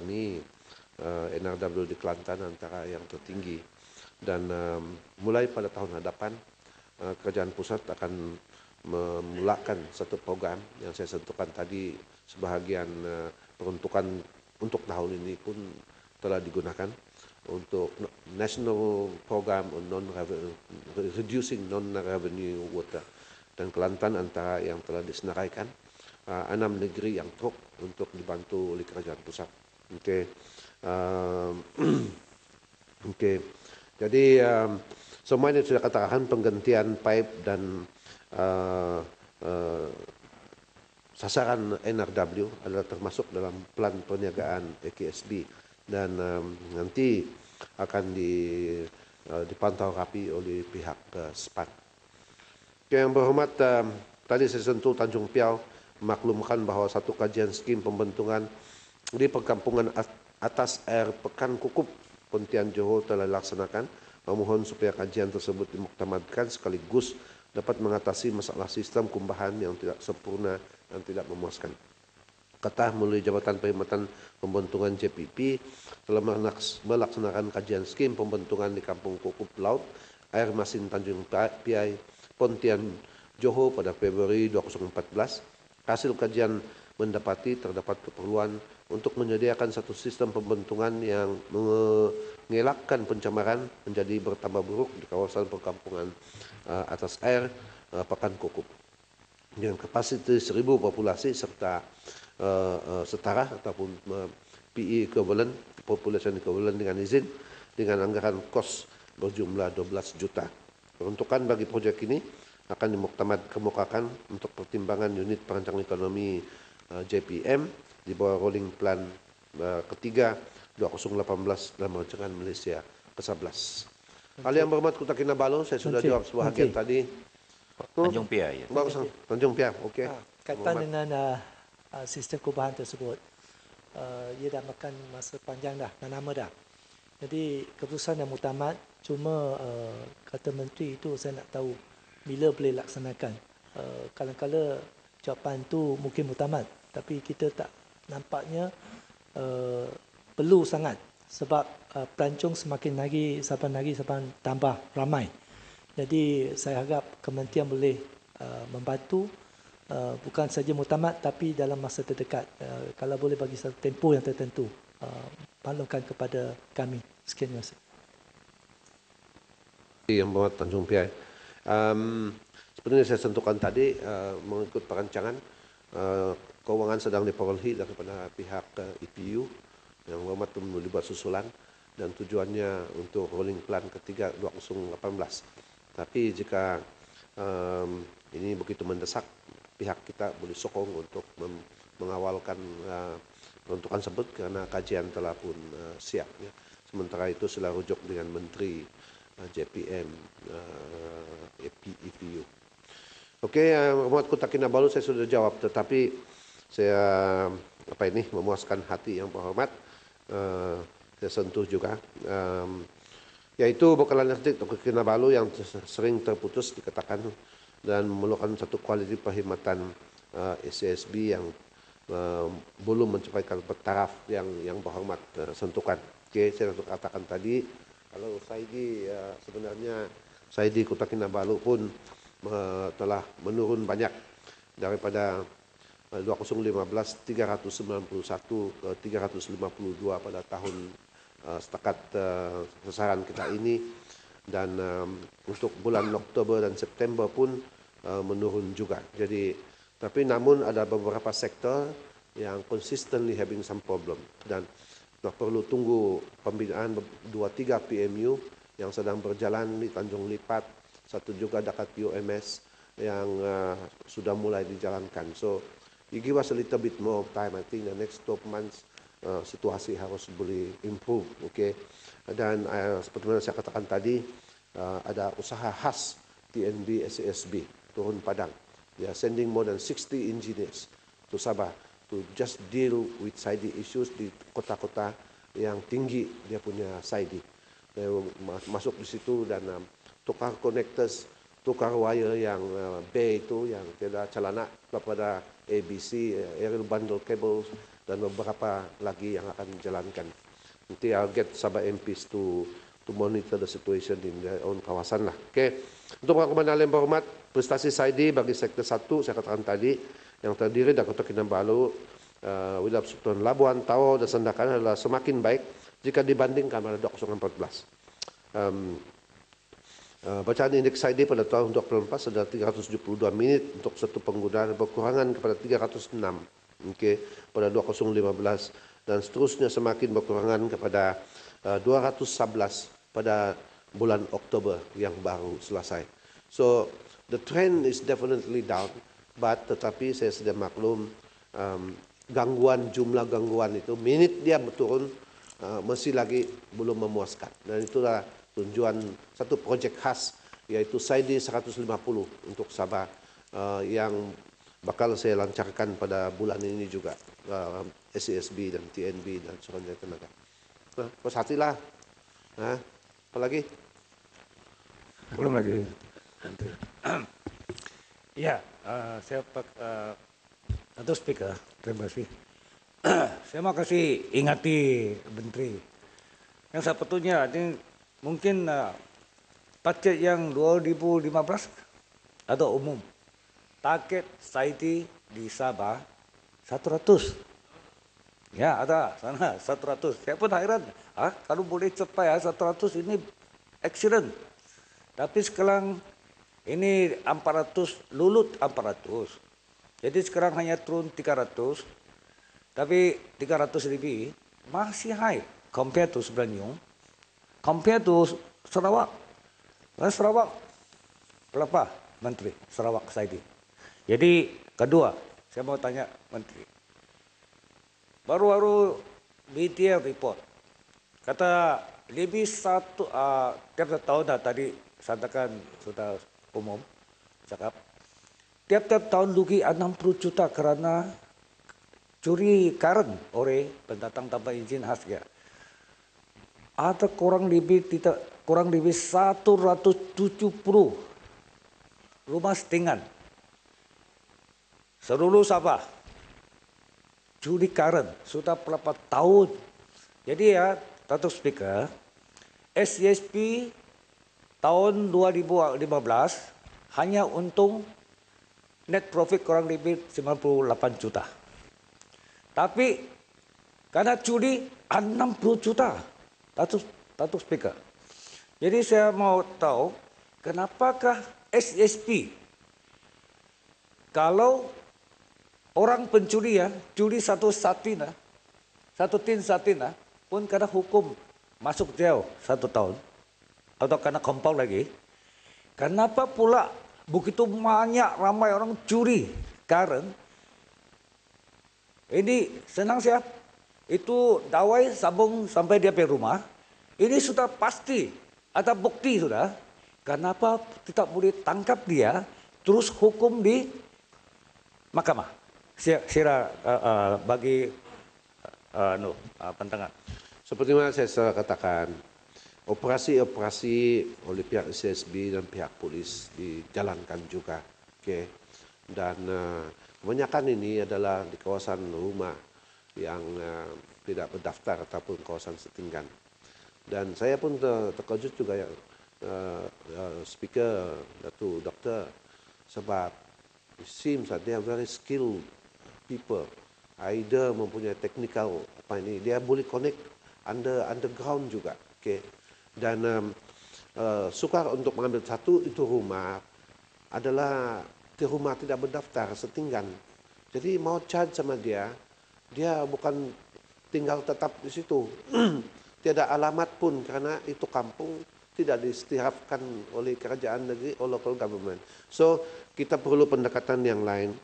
NRW di Kelantan antara yang tertinggi. Dan mulai pada tahun hadapan, kerajaan pusat akan memulakan satu program yang saya sentuhkan tadi, sebahagian peruntukan untuk tahun ini pun telah digunakan untuk National Program on Reducing Non-Revenue Water. Dan Kelantan antara yang telah disenaraikan 6 negeri yang truk untuk dibantu oleh kerajaan pusat. Okey. Okey. Jadi semua ini sudah katakan penggantian pipe dan sasaran NRW adalah termasuk dalam plan perniagaan EKSB dan nanti akan dipantau rapi oleh pihak SPAT. Yang berhormat, tadi saya sentuh Tanjung Piau memaklumkan bahawa satu kajian skim pembentukan di perkampungan atas air Pekan Kukup, Pontian Johor telah dilaksanakan. Memohon supaya kajian tersebut dimuktamadkan sekaligus dapat mengatasi masalah sistem kumbahan yang tidak sempurna dan tidak memuaskan. Kata melalui Jabatan Perkhidmatan Pembentukan JPP telah melaksanakan kajian skim pembentukan di Kampung Kukup Laut, Air Masin Tanjung Piai, Pontian Johor pada Februari 2014. Hasil kajian mendapati terdapat keperluan untuk menyediakan satu sistem pembentukan yang mengelakkan pencemaran menjadi bertambah buruk di kawasan perkampungan atas air Pekan Kukup. Dengan kapasitas 1,000 populasi serta setara ataupun PE equivalent, population equivalent dengan izin, dengan anggaran kos berjumlah 12 juta. Peruntukan bagi projek ini akan dimuktamadkan untuk pertimbangan unit perancang ekonomi JPM di bawah rolling plan ketiga 2018 dalam rancangan Malaysia ke-11. Ahli yang berhormat Kota Kinabalu, saya sudah jawab sebahagian tadi. Tanjung Piai. Ya. Tanjung Piai, okey. Kaitan dengan sistem kumbahan tersebut, ia dah makan masa panjang dah, lama dah. Jadi keputusan yang muktamad, cuma kata menteri itu saya nak tahu bila boleh laksanakan. Kadang-kadang jawapan tu mungkin muktamad, tapi kita tak nampaknya perlu sangat sebab pelancong semakin hari saban tambah ramai. Jadi saya harap kementerian boleh membantu bukan saja muktamad tapi dalam masa terdekat, kalau boleh bagi satu tempoh yang tertentu, maklumkan kepada kami. Sekian, terima kasih. Yang berhormat Tanjung Piai. Sebenarnya saya sentuhkan tadi mengikut perancangan kewangan sedang diperolehi daripada pihak EPU yang berhormat membuat susulan dan tujuannya untuk rolling plan ketiga 2018. Tapi jika ini begitu mendesak, pihak kita boleh sokong untuk mengawalkan peruntukan tersebut kerana kajian telah pun siap. Ya. Sementara itu sila rujuk dengan Menteri JPM EPU. Okey, Muhammad Kota Kinabalu saya sudah jawab, tetapi saya memuaskan hati yang berhormat, saya sentuh juga, yaitu bekalan listrik Kota Kinabalu yang sering terputus dikatakan dan memerlukan satu kualiti perkhidmatan SCSB yang belum mencapai taraf yang berhormat sentuhkan. Okey, saya nak katakan tadi, kalau Saidi sebenarnya Saidi Kota Kinabalu pun telah menurun banyak daripada 2015 391 ke 352 pada tahun setakat sasaran kita ini, dan untuk bulan Oktober dan September pun menurun juga. Jadi tapi namun ada beberapa sektor yang consistently having some problem dan perlu tunggu pembinaan 2-3 PMU yang sedang berjalan di Tanjung Lipat, satu juga dekat UMS yang sudah mulai dijalankan. So you give us a little bit more time. I think the next 12 months situasi harus boleh improve. Okay. Dan seperti mana saya katakan tadi, ada usaha khas TNB SASB turun padang. They are sending more than 60 engineers to Sabah to just deal with SAIDI issues di kota-kota yang tinggi dia punya SAIDI. Masuk di situ dan tukar connectors, tukar wire yang bay itu yang tidak celana daripada ABC, aerial bundle cables dan beberapa lagi yang akan dijalankan. Nanti I'll get Sabah MPs to monitor the situation in their own kawasan lah. Okay. Untuk pengumuman yang berhormat, prestasi SAIDI bagi sektor 1 saya katakan tadi yang terdiri dari Kota Kinabalu, Wilayah Persekutuan Labuan, Tawau dan Sandakan adalah semakin baik jika dibandingkan pada 2014. Bacaan indeks SAIDI pada tahun 2014 adalah 372 minit untuk satu pengguna dan berkurangan kepada 306 pada 2015 dan seterusnya semakin berkurangan kepada 211 pada bulan Oktober yang baru selesai. So the trend is definitely down tetapi saya sudah maklum jumlah gangguan itu minit dia turun masih lagi belum memuaskan. Dan itulah tujuan satu projek khas yaitu SAIDI 150 untuk Sabah yang bakal saya lancarkan pada bulan ini juga SESB dan TNB dan Suruhanjaya Tenaga. Nah, puas hatilah. Nah, apa lagi? Belum lagi. Ya, saya satu speaker, terima kasih. Saya mau kasih ingati Menteri. Yang sebetulnya ini mungkin target yang 2015 atau umum. Target SAIDI di Sabah 100. Ya, ada sana 100. Saya pun heran, kalau boleh capai 100 ini excellent. Tapi sekarang ini 400, lulut 400. Jadi sekarang hanya turun 300. Tapi 300 lebih masih high compared to Seberang, compared to Sarawak. Sarawak berapa Menteri Sarawak SAIDI? Jadi kedua, saya mau tanya Menteri. Baru-baru BTL report kata lebih tiap tahun tadi sampaikan sudah umum cakap tiap-tiap tahun rugi 60 juta karena curi karen oleh pendatang tanpa izin khas ya. Ada kurang lebih 170 rumah setinggan seluruh Sabah curi karen sudah berapa tahun. Jadi ya, Datuk Speaker, SESP tahun 2015 hanya untung net profit kurang lebih 98 juta. Tapi karena curi 60 juta, Datuk Speaker. Jadi saya mau tahu kenapakah SESP kalau orang pencuri curi satu tin satin pun kena hukum masuk jail 1 tahun atau kena compound lagi. Kenapa pula begitu ramai orang curi karen? Ini senang siap. Itu dawai sabung sampai dia pergi rumah. Ini sudah pasti ada bukti sudah. Kenapa tidak boleh tangkap dia terus hukum di mahkamah? Saya bagi pandangan. Seperti mana saya katakan, operasi-operasi oleh pihak SSB dan pihak polis dijalankan juga. Okay. Dan kebanyakan ini adalah di kawasan rumah yang tidak berdaftar ataupun kawasan setinggan. Dan saya pun terkejut juga ya, speaker Datuk Doktor, sebab it seems that they are very skilled people. Either mempunyai technical dia boleh connect underground juga. Okay. Dan sukar untuk mengambil satu itu rumah adalah di rumah tidak berdaftar setinggan. Jadi mau charge sama dia bukan tinggal tetap di situ. Tiada alamat pun karena itu kampung tidak diisytiharkan oleh kerajaan negeri atau local government. So kita perlu pendekatan yang lain.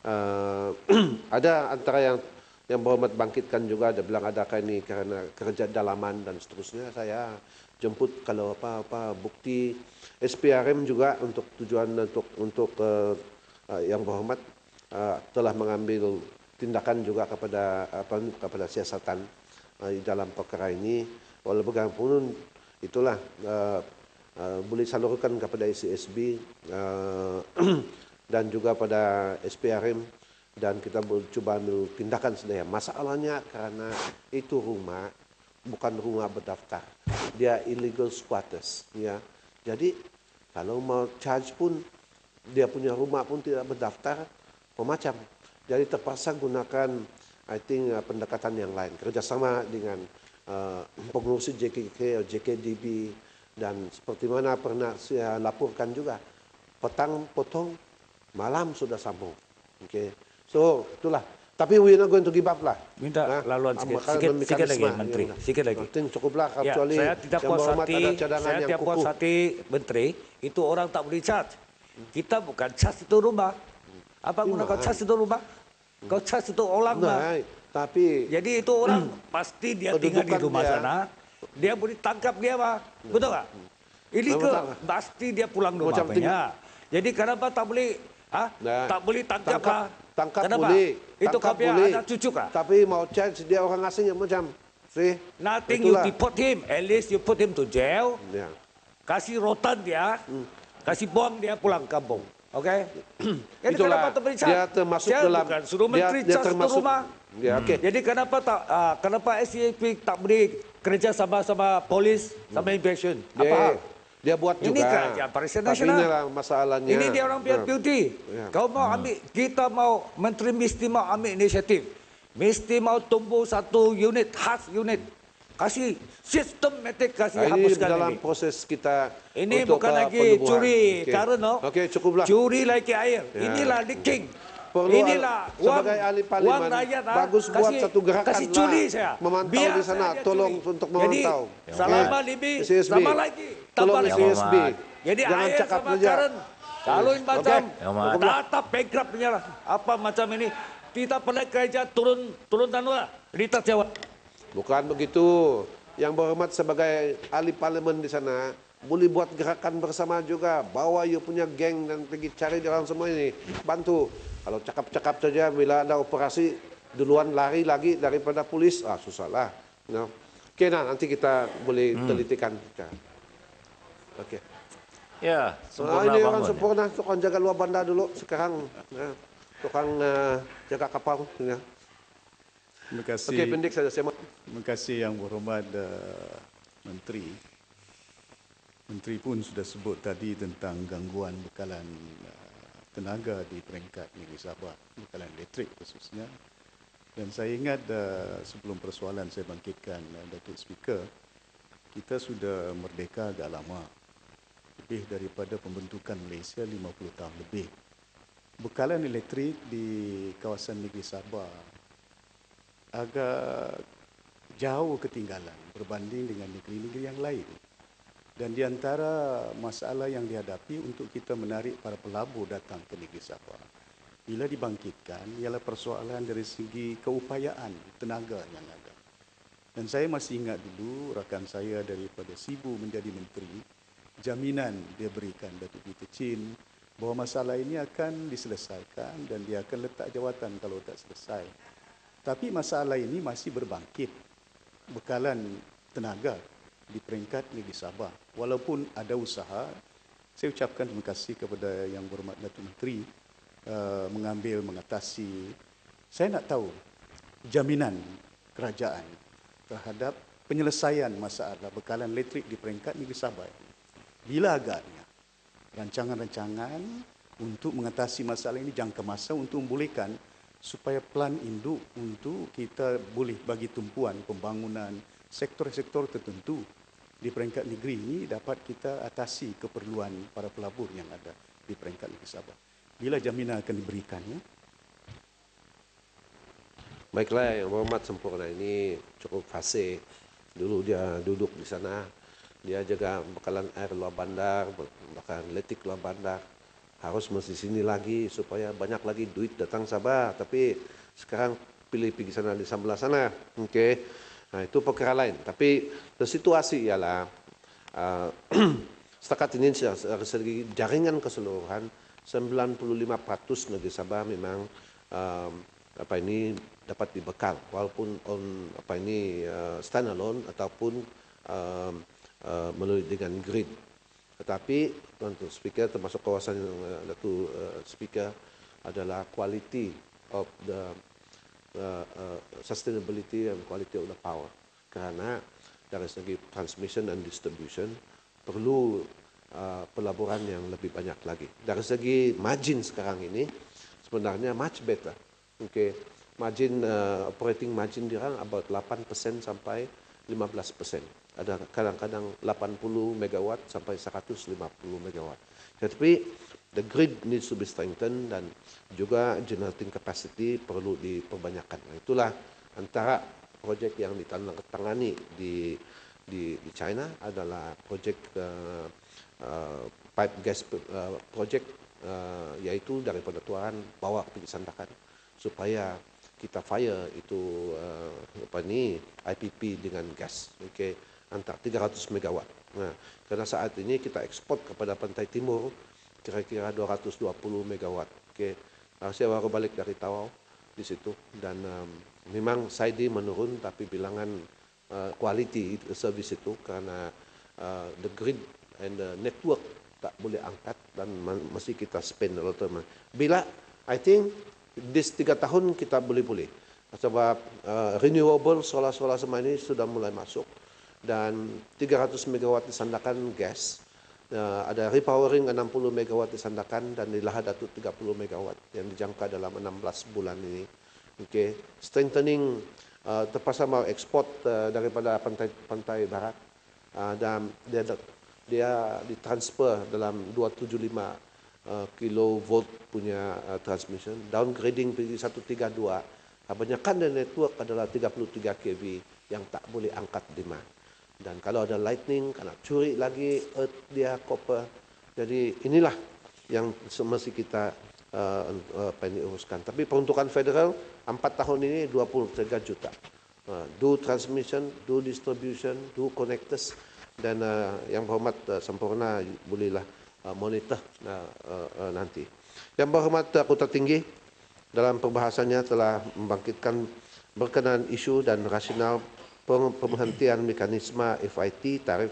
Ada antara yang berhormat bangkitkan juga, ada bilang adakah ini karena kerja dalaman dan seterusnya. Saya jemput kalau apa bukti SPRM juga untuk tujuan untuk yang berhormat telah mengambil tindakan juga kepada siasatan di dalam perkara ini. Walaupun bagaimanapun itulah boleh salurkan kepada SCSB dan juga pada SPRM dan kita cuba ambil tindakan sedaya. Masalahnya karena itu rumah bukan rumah berdaftar, dia illegal squatters ya. Jadi kalau mau charge pun dia punya rumah pun tidak berdaftar, macam. Jadi terpaksa gunakan pendekatan yang lain, kerjasama dengan pengurusi JKK atau JKDB dan seperti mana pernah saya laporkan juga, petang potong, malam sudah sambung. Okay. So itulah. Tapi we not going to give up lah. Minta laluan sikit lagi Menteri, sikit lagi. Cukuplah kecuali saya tidak puas hati Menteri, itu orang tak boleh charge. Kita bukan charge itu rumah. Apa guna kau cas itu rumah? Kau cas itu orang mah. Tapi jadi itu orang pasti dia tinggal di rumah sana. Dia boleh tangkap dia mah. Betul tak? Ini ke pasti dia pulang rumah punya. Jadi kenapa tak boleh tak boleh tangkap lah? Tangkap kenapa? boleh. Itu kau punya anak cucu kah? Tapi mau charge dia orang asing yang macam. See? Nothing you deport him. At least you put him to jail. Kasih rotan dia. Kasih bom dia pulang kampung. Oke? Jadi kenapa tak beri charge? Dia termasuk dalam. Bukan suruh menteri charge ke rumah. Jadi kenapa SCAP tak beri kerja sama polis sama immigration? Apa? Dia buat juga. Ini kerajaan Parlimen Tapi Nasional. inilah masalahnya. Ini dia orang biar beauty. Kau mau ambil, kita mau, menteri mesti mau ambil inisiatif. Mesti mau tumbuh satu unit, khas unit. Kasih sistematik, kasih hapuskan ini. Dalam ini. proses kita ini untuk bukan lagi penubuhan. curi karena cukuplah. Curi lagi air. Inilah leaking. Inilah sebagai ahli parlimen rakyat, bagus buat satu gerakan kasih curi saya. Memantau di sana, tolong untuk memantau. Jadi selama lebih sama lagi tambah CSB. Jadi jangan air cakap sama karen. Kalau macam data bankrupt punya lah. Apa macam ini kita pernah kerja turun tanah Rita Jawa. Bukan begitu. Yang berhormat sebagai ahli parlimen di sana boleh buat gerakan bersama juga. Bawa you punya geng dan pergi cari orang semua ini. Bantu. Kalau cakap-cakap saja bila ada operasi duluan lari lagi daripada polis, susahlah. No. Oke, nanti kita boleh telitikan. Oke. Ya, sempurna ini bangun. orang sempurna, tukang jaga luar bandar dulu. Sekarang tukang jaga kapal. Ya. Terima kasih. Oke, pendek saja. Terima kasih yang berhormat Menteri. Menteri pun sudah sebut tadi tentang gangguan bekalan tenaga di peringkat negeri Sabah, bekalan elektrik khususnya. Dan saya ingat sebelum persoalan saya bangkitkan Datuk Speaker, kita sudah merdeka agak lama. Lebih daripada pembentukan Malaysia 50 tahun lebih. Bekalan elektrik di kawasan negeri Sabah agak jauh ketinggalan berbanding dengan negeri-negeri yang lain. Dan di antara masalah yang dihadapi untuk kita menarik para pelabur datang ke negeri Sabah, bila dibangkitkan, ialah persoalan dari segi keupayaan tenaga yang ada. Dan saya masih ingat dulu rakan saya daripada Sibu menjadi menteri, jaminan dia berikan Datuk Peter Chin bahawa masalah ini akan diselesaikan dan dia akan letak jawatan kalau tak selesai. Tapi masalah ini masih berbangkit, bekalan tenaga di peringkat negeri Sabah. Walaupun ada usaha, saya ucapkan terima kasih kepada yang berhormat Datuk Menteri mengatasi. Saya nak tahu jaminan kerajaan terhadap penyelesaian masalah bekalan elektrik di peringkat negeri Sabah. Bila agaknya rancangan-rancangan untuk mengatasi masalah ini jangka masa untuk membolehkan supaya plan induk untuk kita boleh bagi tumpuan pembangunan sektor-sektor tertentu di peringkat negeri ini dapat kita atasi keperluan para pelabur yang ada di peringkat negeri Sabah. Bila jaminan akan diberikannya? Baiklah, yang berhormat sempurna ini cukup fasih. Dulu dia duduk di sana, dia jaga bekalan air luar bandar, bekalan elektrik luar bandar. Harus mesti sini lagi supaya banyak lagi duit datang Sabah. Tapi sekarang pilih pergi sana di sebelah sana. Okey. Nah, itu perkara lain. Tapi situasi ialah setakat ini dari segi jaringan keseluruhan 95% negeri Sabah memang dapat dibekal walaupun standalone ataupun melalui dengan grid. Tetapi Tuan Speaker termasuk kawasan Datuk Speaker adalah quality of the sustainability and quality of the power. Kerana dari segi transmission and distribution perlu pelaburan yang lebih banyak lagi. Dari segi margin sekarang ini sebenarnya much better. Okay. Margin operating margin dia about 8% sampai 15%. Ada kadang-kadang 80 megawatt sampai 150 megawatt. Tetapi the grid needs to be strengthened dan juga generating capacity perlu diperbanyakkan. Nah, itulah antara projek yang ditangani di China adalah projek pipe gas project yaitu daripada tuan bawa pergi Sandakan supaya kita fire itu IPP dengan gas, okey, antara 300 megawatt. Nah, karena saat ini kita ekspor kepada Pantai Timur kira-kira 220 megawatt. Okey, saya baru balik dari Tawau di situ dan memang SAIDI menurun tapi bilangan quality service itu karena the grid and the network tak boleh angkat dan mesti kita spend a lot of money. Bila I think this 3 tahun kita boleh sebab renewable solar semua ini sudah mulai masuk dan 300 megawatt disandarkan gas, ada repowering 60 megawatt disandarkan dan di Lahad Datu 30 megawatt yang dijangka dalam 16 bulan ini. Okay. Strengthening terpaksa mau ekspor daripada pantai barat dan dia ditransfer dalam 275 kilovolt punya transmission, downgrading pergi 132. Kebanyakan dari network adalah 33 kV yang tak boleh angkat demand. Dan kalau ada lightning, kena curi lagi earth dia copper. Jadi inilah yang mesti kita uruskan. Tapi peruntukan federal 4 tahun ini 23 juta. Do transmission, do distribution, do connectors dan yang berhormat sempurna bolehlah monitor nanti. Yang berhormat Kota Tinggi dalam perbahasannya telah membangkitkan berkenaan isu dan rasional pemberhentian mekanisme tarif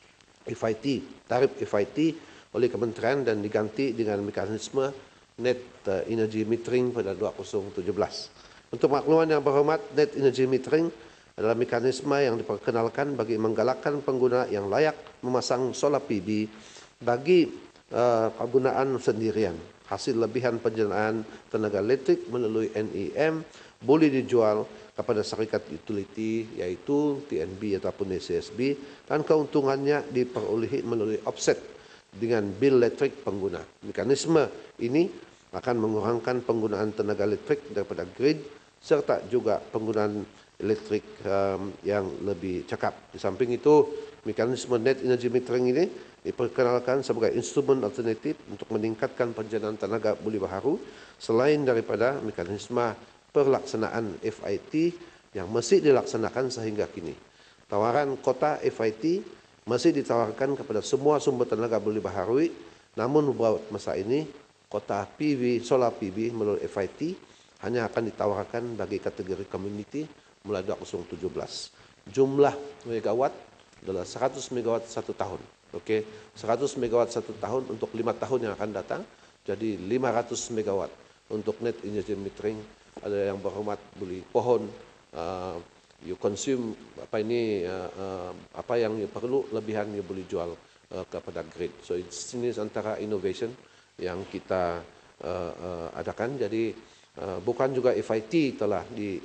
FIT oleh kementerian dan diganti dengan mekanisme net energy metering pada 2017. Untuk makluman yang berhormat, net energy metering adalah mekanisme yang diperkenalkan bagi menggalakkan pengguna yang layak memasang solar PV bagi penggunaan sendirian. Hasil lebihan penjanaan tenaga elektrik melalui NEM boleh dijual kepada syarikat utility iaitu TNB ataupun SSB dan keuntungannya diperolehi melalui offset dengan bil elektrik pengguna. Mekanisme ini akan mengurangkan penggunaan tenaga elektrik daripada grid serta juga penggunaan elektrik yang lebih cekap. Di samping itu, mekanisme net energy metering ini diperkenalkan sebagai instrumen alternatif untuk meningkatkan penjanaan tenaga pulih baharu selain daripada mekanisme pelaksanaan FIT yang masih dilaksanakan sehingga kini. Tawaran kota FIT masih ditawarkan kepada semua sumber tenaga pulih baharu, namun buat masa ini kota PV, solar PV melalui FIT hanya akan ditawarkan bagi kategori community mulai 2017. Jumlah megawatt adalah 100 megawatt 1 tahun. Okey, 100 megawatt 1 tahun untuk 5 tahun yang akan datang. Jadi 500 megawatt untuk net energy metering. Ada yang berhormat beli pohon, you consume apa yang you perlu, lebihan you boleh jual kepada grid. So ini antara innovation yang kita adakan. Jadi bukan juga FIT telah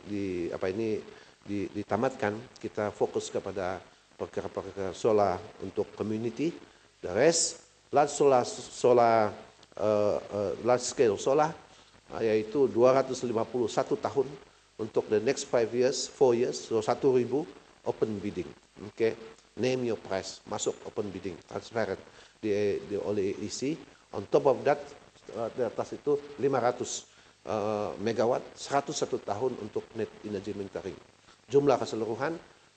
ditamatkan. Kita fokus kepada perkara-perkara solar untuk community. The rest large scale solar yaitu 251 tahun untuk the next 4 years, so 1,000 open bidding. Okay, name your price, masuk open bidding, transparent oleh EC. On top of that, di atas itu 500 megawatt, 101 tahun untuk net energy metering. Jumlah keseluruhan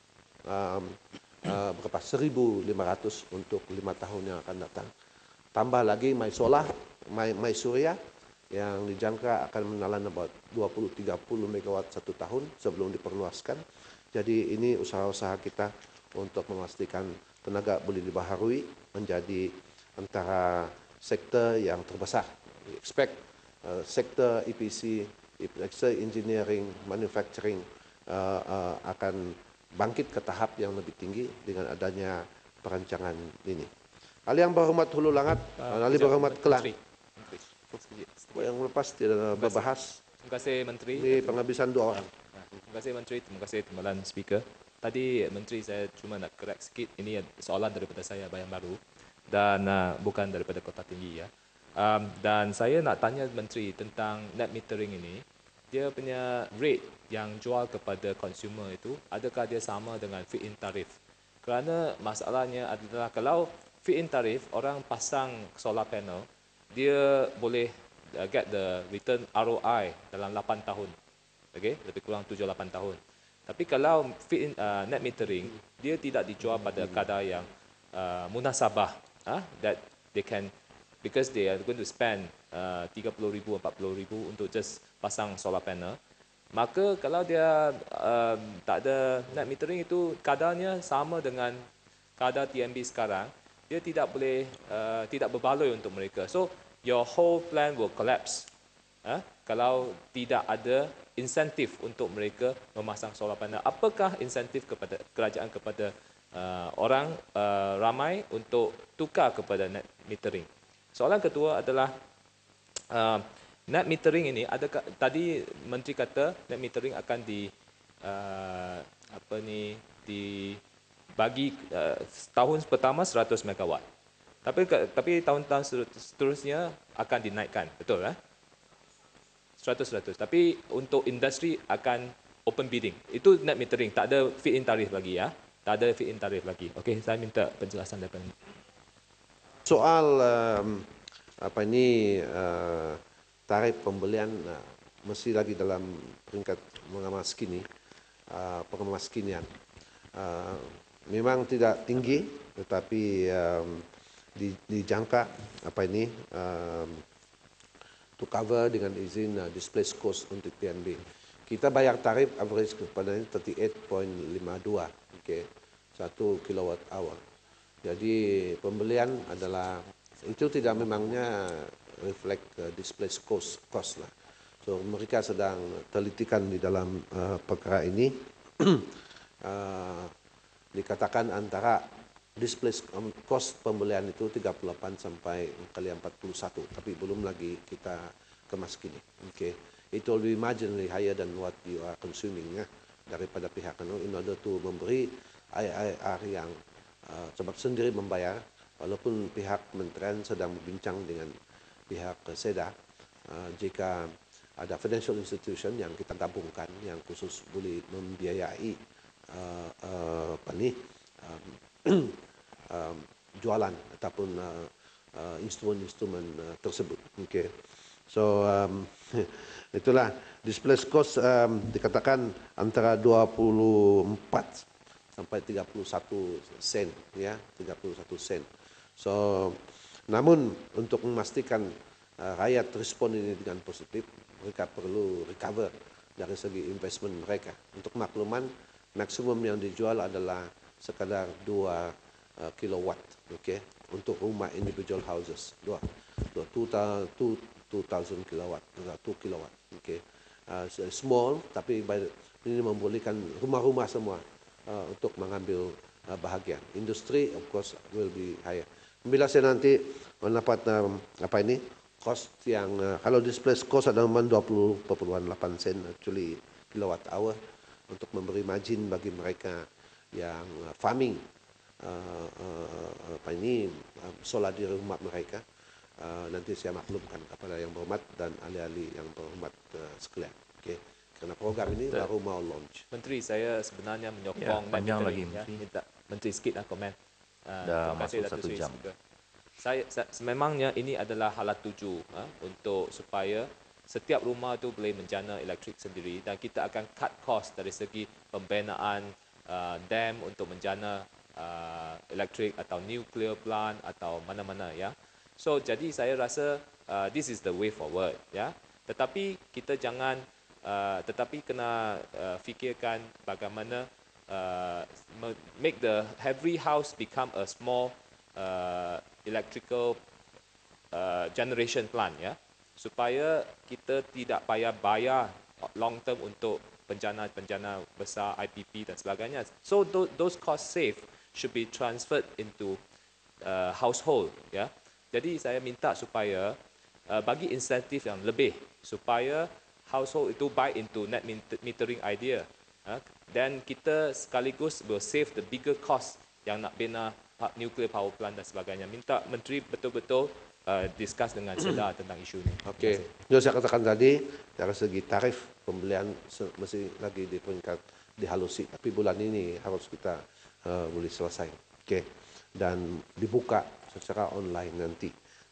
berapa? 1.500 untuk 5 tahun yang akan datang. Tambah lagi My Solar, My Surya yang dijangka akan menelan about 20-30 megawatt 1 tahun sebelum diperluaskan. Jadi ini usaha-usaha kita untuk memastikan tenaga boleh dibaharui menjadi antara sektor yang terbesar. We expect sektor EPC, sektor engineering, manufacturing akan bangkit ke tahap yang lebih tinggi dengan adanya perancangan ini. Ahli yang berhormat Hulu Langat, ahli berhormat Kelang. Yang lepas tidak berbahas. Terima kasih Menteri. Ini penghabisan 2 orang. Terima kasih Menteri, terima kasih Timbalan Speaker. Tadi Menteri saya cuma nak correct sikit, ini soalan daripada saya Bayan Baru dan bukan daripada Kota Tinggi ya. Dan saya nak tanya Menteri tentang net metering ini. Dia punya rate yang jual kepada consumer itu, adakah dia sama dengan feed-in tarif? Kerana masalahnya adalah kalau feed-in tarif, orang pasang solar panel dia boleh get the return ROI dalam 8 tahun. Okay? Lebih kurang 7-8 tahun. Tapi kalau net metering, dia tidak dijual pada kadar yang munasabah. That they can, because they are going to spend 30,000, 40,000 untuk just pasang solar panel. Maka kalau dia tak ada net metering itu kadarnya sama dengan kadar TNB sekarang, dia tidak boleh tidak berbaloi untuk mereka. So your whole plan will collapse. Kalau tidak ada insentif untuk mereka memasang solar panel. Apakah insentif kepada kerajaan kepada orang ramai untuk tukar kepada net metering? Soalan kedua adalah net metering ini ada tadi menteri kata net metering akan dibagi tahun pertama 100 megawatt. Tapi tahun-tahun seterusnya akan dinaikkan, betul 100. Tapi untuk industri akan open bidding. Itu net metering, tak ada feed-in tarif lagi Tak ada feed-in tarif lagi. Okey, saya minta penjelasan daripada soal tarif pembelian masih lagi dalam peringkat pengemaskinian. Memang tidak tinggi, tetapi dijangka to cover dengan izin displaced cost untuk TNB. Kita bayar tarif average kepada 38.52, okay, 1 kilowatt hour. Jadi pembelian adalah itu tidak memangnya reflect displaced cost lah. So mereka sedang telitikan di dalam perkara ini. Dikatakan antara displaced cost pembelian itu 38 sampai kali 41, tapi belum lagi kita kemas kini. Okay. It will be marginally higher than what you are consuming daripada pihak in order to memberi IIR yang sebab sendiri membayar, walaupun pihak kementerian sedang berbincang dengan pihak SEDA jika ada financial institution yang kita gabungkan yang khusus boleh membiayai jualan ataupun instrumen-instrumen tersebut. Okay. So itulah displaced cost dikatakan antara 24 sampai 31 sen, 31 sen. So namun untuk memastikan rakyat respon ini dengan positif, mereka perlu recover dari segi investment mereka. Untuk makluman, maksimum yang dijual adalah sekadar 2 kilowatt, okay, untuk rumah individual houses, 2,000 kilowatt, 2 kilowatt, okay. Small, tapi ini membolehkan rumah-rumah semua untuk mengambil bahagian. Industri, of course, will be higher. Bila saya nanti mendapat cost yang kalau displaced cost adalah 20.8 sen actually kilowatt hour untuk memberi margin bagi mereka yang farming solar di rumah mereka. Nanti saya maklumkan kepada yang berhormat dan ahli-ahli yang berhormat sekalian. Okay. Kerana program ini baru mau launch. Menteri, saya sebenarnya menyokong panjang lagi, minta Menteri sikit komen. Dah masuk 1 jam. Saya memangnya ini adalah halat tuju untuk supaya setiap rumah tu boleh menjana elektrik sendiri dan kita akan cut cost dari segi pembinaan dam untuk menjana elektrik atau nuclear plant atau mana-mana So jadi saya rasa this is the way forward Tetapi kita jangan tetapi kena fikirkan bagaimana make the every house become a small electrical generation plant supaya kita tidak payah bayar long term untuk penjana besar IPP dan sebagainya. So those cost save should be transferred into household Jadi saya minta supaya bagi insentif yang lebih supaya household itu buy into net metering idea. Dan kita sekaligus will save the bigger cost yang nak bina nuclear power plant dan sebagainya. Minta Menteri betul-betul discuss dengan SEDA tentang isu ini. Okey. Jadi saya katakan tadi dari segi tarif pembelian masih lagi di peringkat dihalusi, tapi bulan ini harus kita boleh selesai. Okey. Dan dibuka secara online nanti.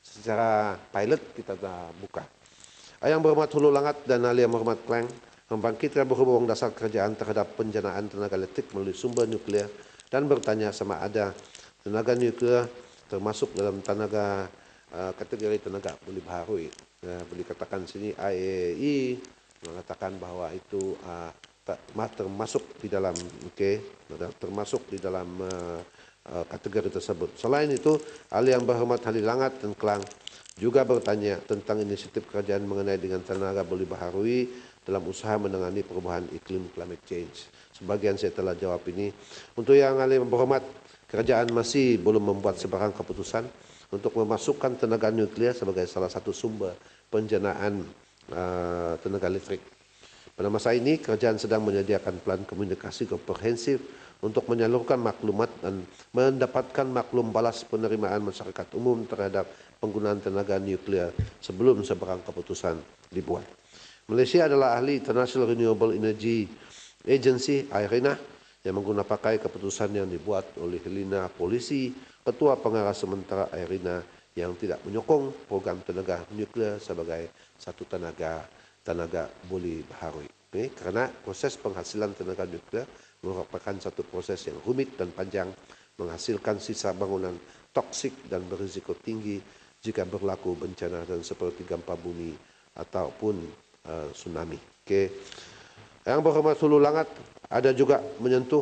secara pilot kita dah buka. Yang berhormat Hulu Langat dan ahli yang berhormat Klang, membangkitkan berhubung dasar kerajaan terhadap penjanaan tenaga elektrik melalui sumber nuklear dan bertanya sama ada tenaga nuklear termasuk dalam kategori tenaga boleh baharui. Boleh katakan sini IAEA mengatakan bahawa itu termasuk di dalam termasuk di dalam kategori tersebut. Selain itu, ahli yang berhormat Hali Langat dan Klang juga bertanya tentang inisiatif kerajaan mengenai dengan tenaga boleh baharui dalam usaha menangani perubahan iklim climate change. Sebagian saya telah jawab ini. Untuk yang ahli yang berhormat, kerajaan masih belum membuat sebarang keputusan untuk memasukkan tenaga nuklear sebagai salah satu sumber penjanaan tenaga listrik. Pada masa ini, kerajaan sedang menyediakan plan komunikasi komprehensif untuk menyalurkan maklumat dan mendapatkan maklum balas penerimaan masyarakat umum terhadap penggunaan tenaga nuklear sebelum sebarang keputusan dibuat. Malaysia adalah ahli International Renewable Energy Agency (IRENA) yang menggunakan pakai keputusan yang dibuat oleh Helena Polisi, Ketua Pengarah Sementara IRENA, yang tidak menyokong program tenaga nuklear sebagai satu tenaga boleh baharui. Kerana proses penghasilan tenaga nuklear merupakan satu proses yang rumit dan panjang, menghasilkan sisa bangunan toksik dan berisiko tinggi jika berlaku bencana dan seperti gempa bumi ataupun tsunami. Yang berhormat Hulu Langat ada juga menyentuh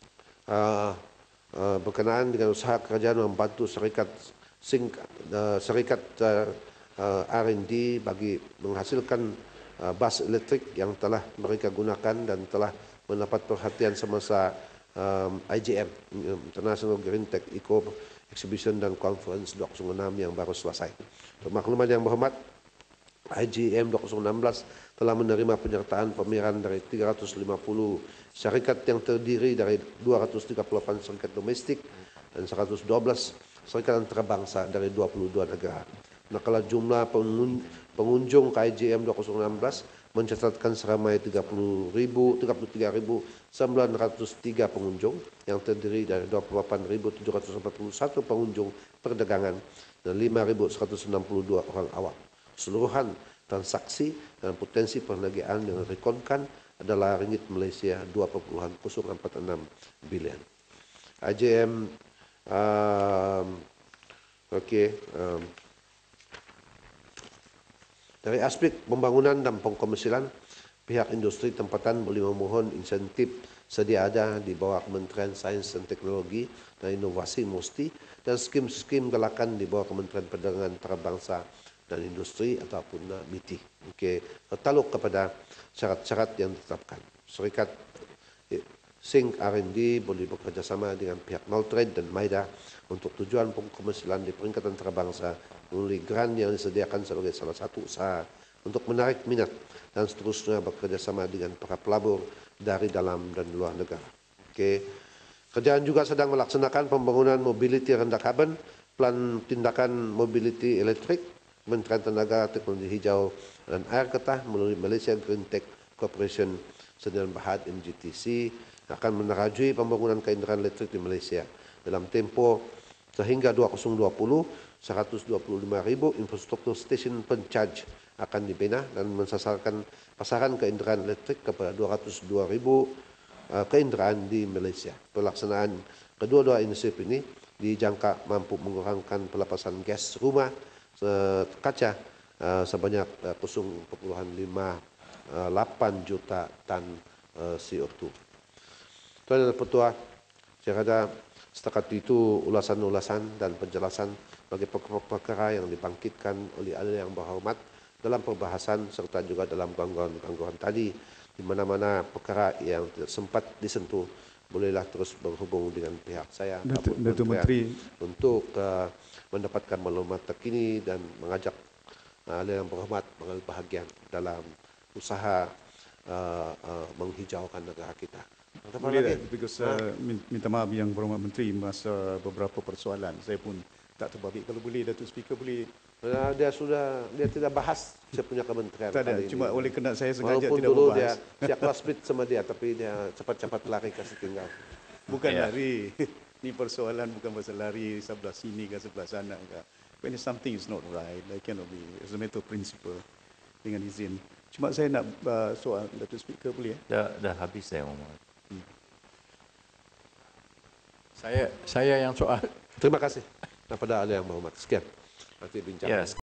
berkenaan dengan usaha kerajaan membantu syarikat R&D bagi menghasilkan bas elektrik yang telah mereka gunakan dan telah mendapat perhatian semasa IGM, International Green Tech Eco Exhibition dan Conference 2006 yang baru selesai. Untuk makluman yang berhormat, IGM 2016 telah menerima penyertaan pemeran dari 350 syarikat yang terdiri dari 238 syarikat domestik dan 112 syarikat antarabangsa dari 22 negara. Manakala jumlah pengunjung ke IGM 2016 mencatatkan seramai 33.903 pengunjung yang terdiri dari 28.741 pengunjung perdagangan dan 5.162 orang awam. Keseluruhan transaksi dan potensi perniagaan yang direkodkan adalah ringgit Malaysia 2.046 bilion. IGM dari aspek pembangunan dan pengkomersialan, pihak industri tempatan boleh memohon insentif sedia ada di bawah Kementerian Sains dan Teknologi dan Inovasi MOSTI dan skim-skim galakan di bawah Kementerian Perdagangan Antarabangsa dan Industri ataupun MITI. Tertaluk kepada syarat-syarat yang ditetapkan. Syarikat Sync R&D boleh bekerjasama dengan pihak Maltrade dan MAIDA untuk tujuan pengkomersialan di peringkat antarabangsa melalui grant yang disediakan sebagai salah satu usaha untuk menarik minat dan seterusnya bekerjasama dengan para pelabur dari dalam dan luar negara. Kerajaan juga sedang melaksanakan pembangunan mobiliti rendah karbon, plan tindakan mobiliti elektrik, Kementerian Tenaga, Teknologi Hijau dan Air Getah melalui Malaysia Green Tech Corporation Sdn Bhd MGTC akan menerajui pembangunan keindahan elektrik di Malaysia. Dalam tempoh sehingga 2020, 125,000 infrastruktur stesen pencharge akan dibina dan mensasarkan pasaran keindahan elektrik kepada 202,000 keindahan di Malaysia. Pelaksanaan kedua-dua inisiatif ini dijangka mampu mengurangkan pelepasan gas rumah kaca sebanyak 0.58 juta tan CO2. Tuan dan Pertua, saya kata setakat itu ulasan-ulasan dan penjelasan bagi pokok perkara yang dibangkitkan oleh ahli yang berhormat dalam perbahasan serta juga dalam gangguan-gangguan tadi. Di mana-mana perkara yang tidak sempat disentuh, bolehlah terus berhubung dengan pihak saya, Datuk Menteri, untuk mendapatkan maklumat terkini dan mengajak ahli yang berhormat mengambil bahagian dalam usaha menghijaukan negara kita. Boleh tak? Because minta maaf yang berhormat Menteri, masa beberapa persoalan saya pun tak terbabit. Kalau boleh Datuk Speaker boleh. Dia tidak bahas saya punya kementerian. Tak ada, cuma oleh kena saya sengaja walaupun tidak dulu membahas. Saya classmate sama dia, tapi dia cepat-cepat lari kasih tinggal. Bukan lari. Ni persoalan bukan pasal lari sebelah sini ke sebelah sana ke. when something is not right, like cannot be as a matter of principle dengan izin. Cuma saya nak soal Datuk Speaker boleh Dah habis saya ngomong. Saya yang soal. Terima kasih kepada ahli yang berhormat. Sekian. Nanti bincang. Ya,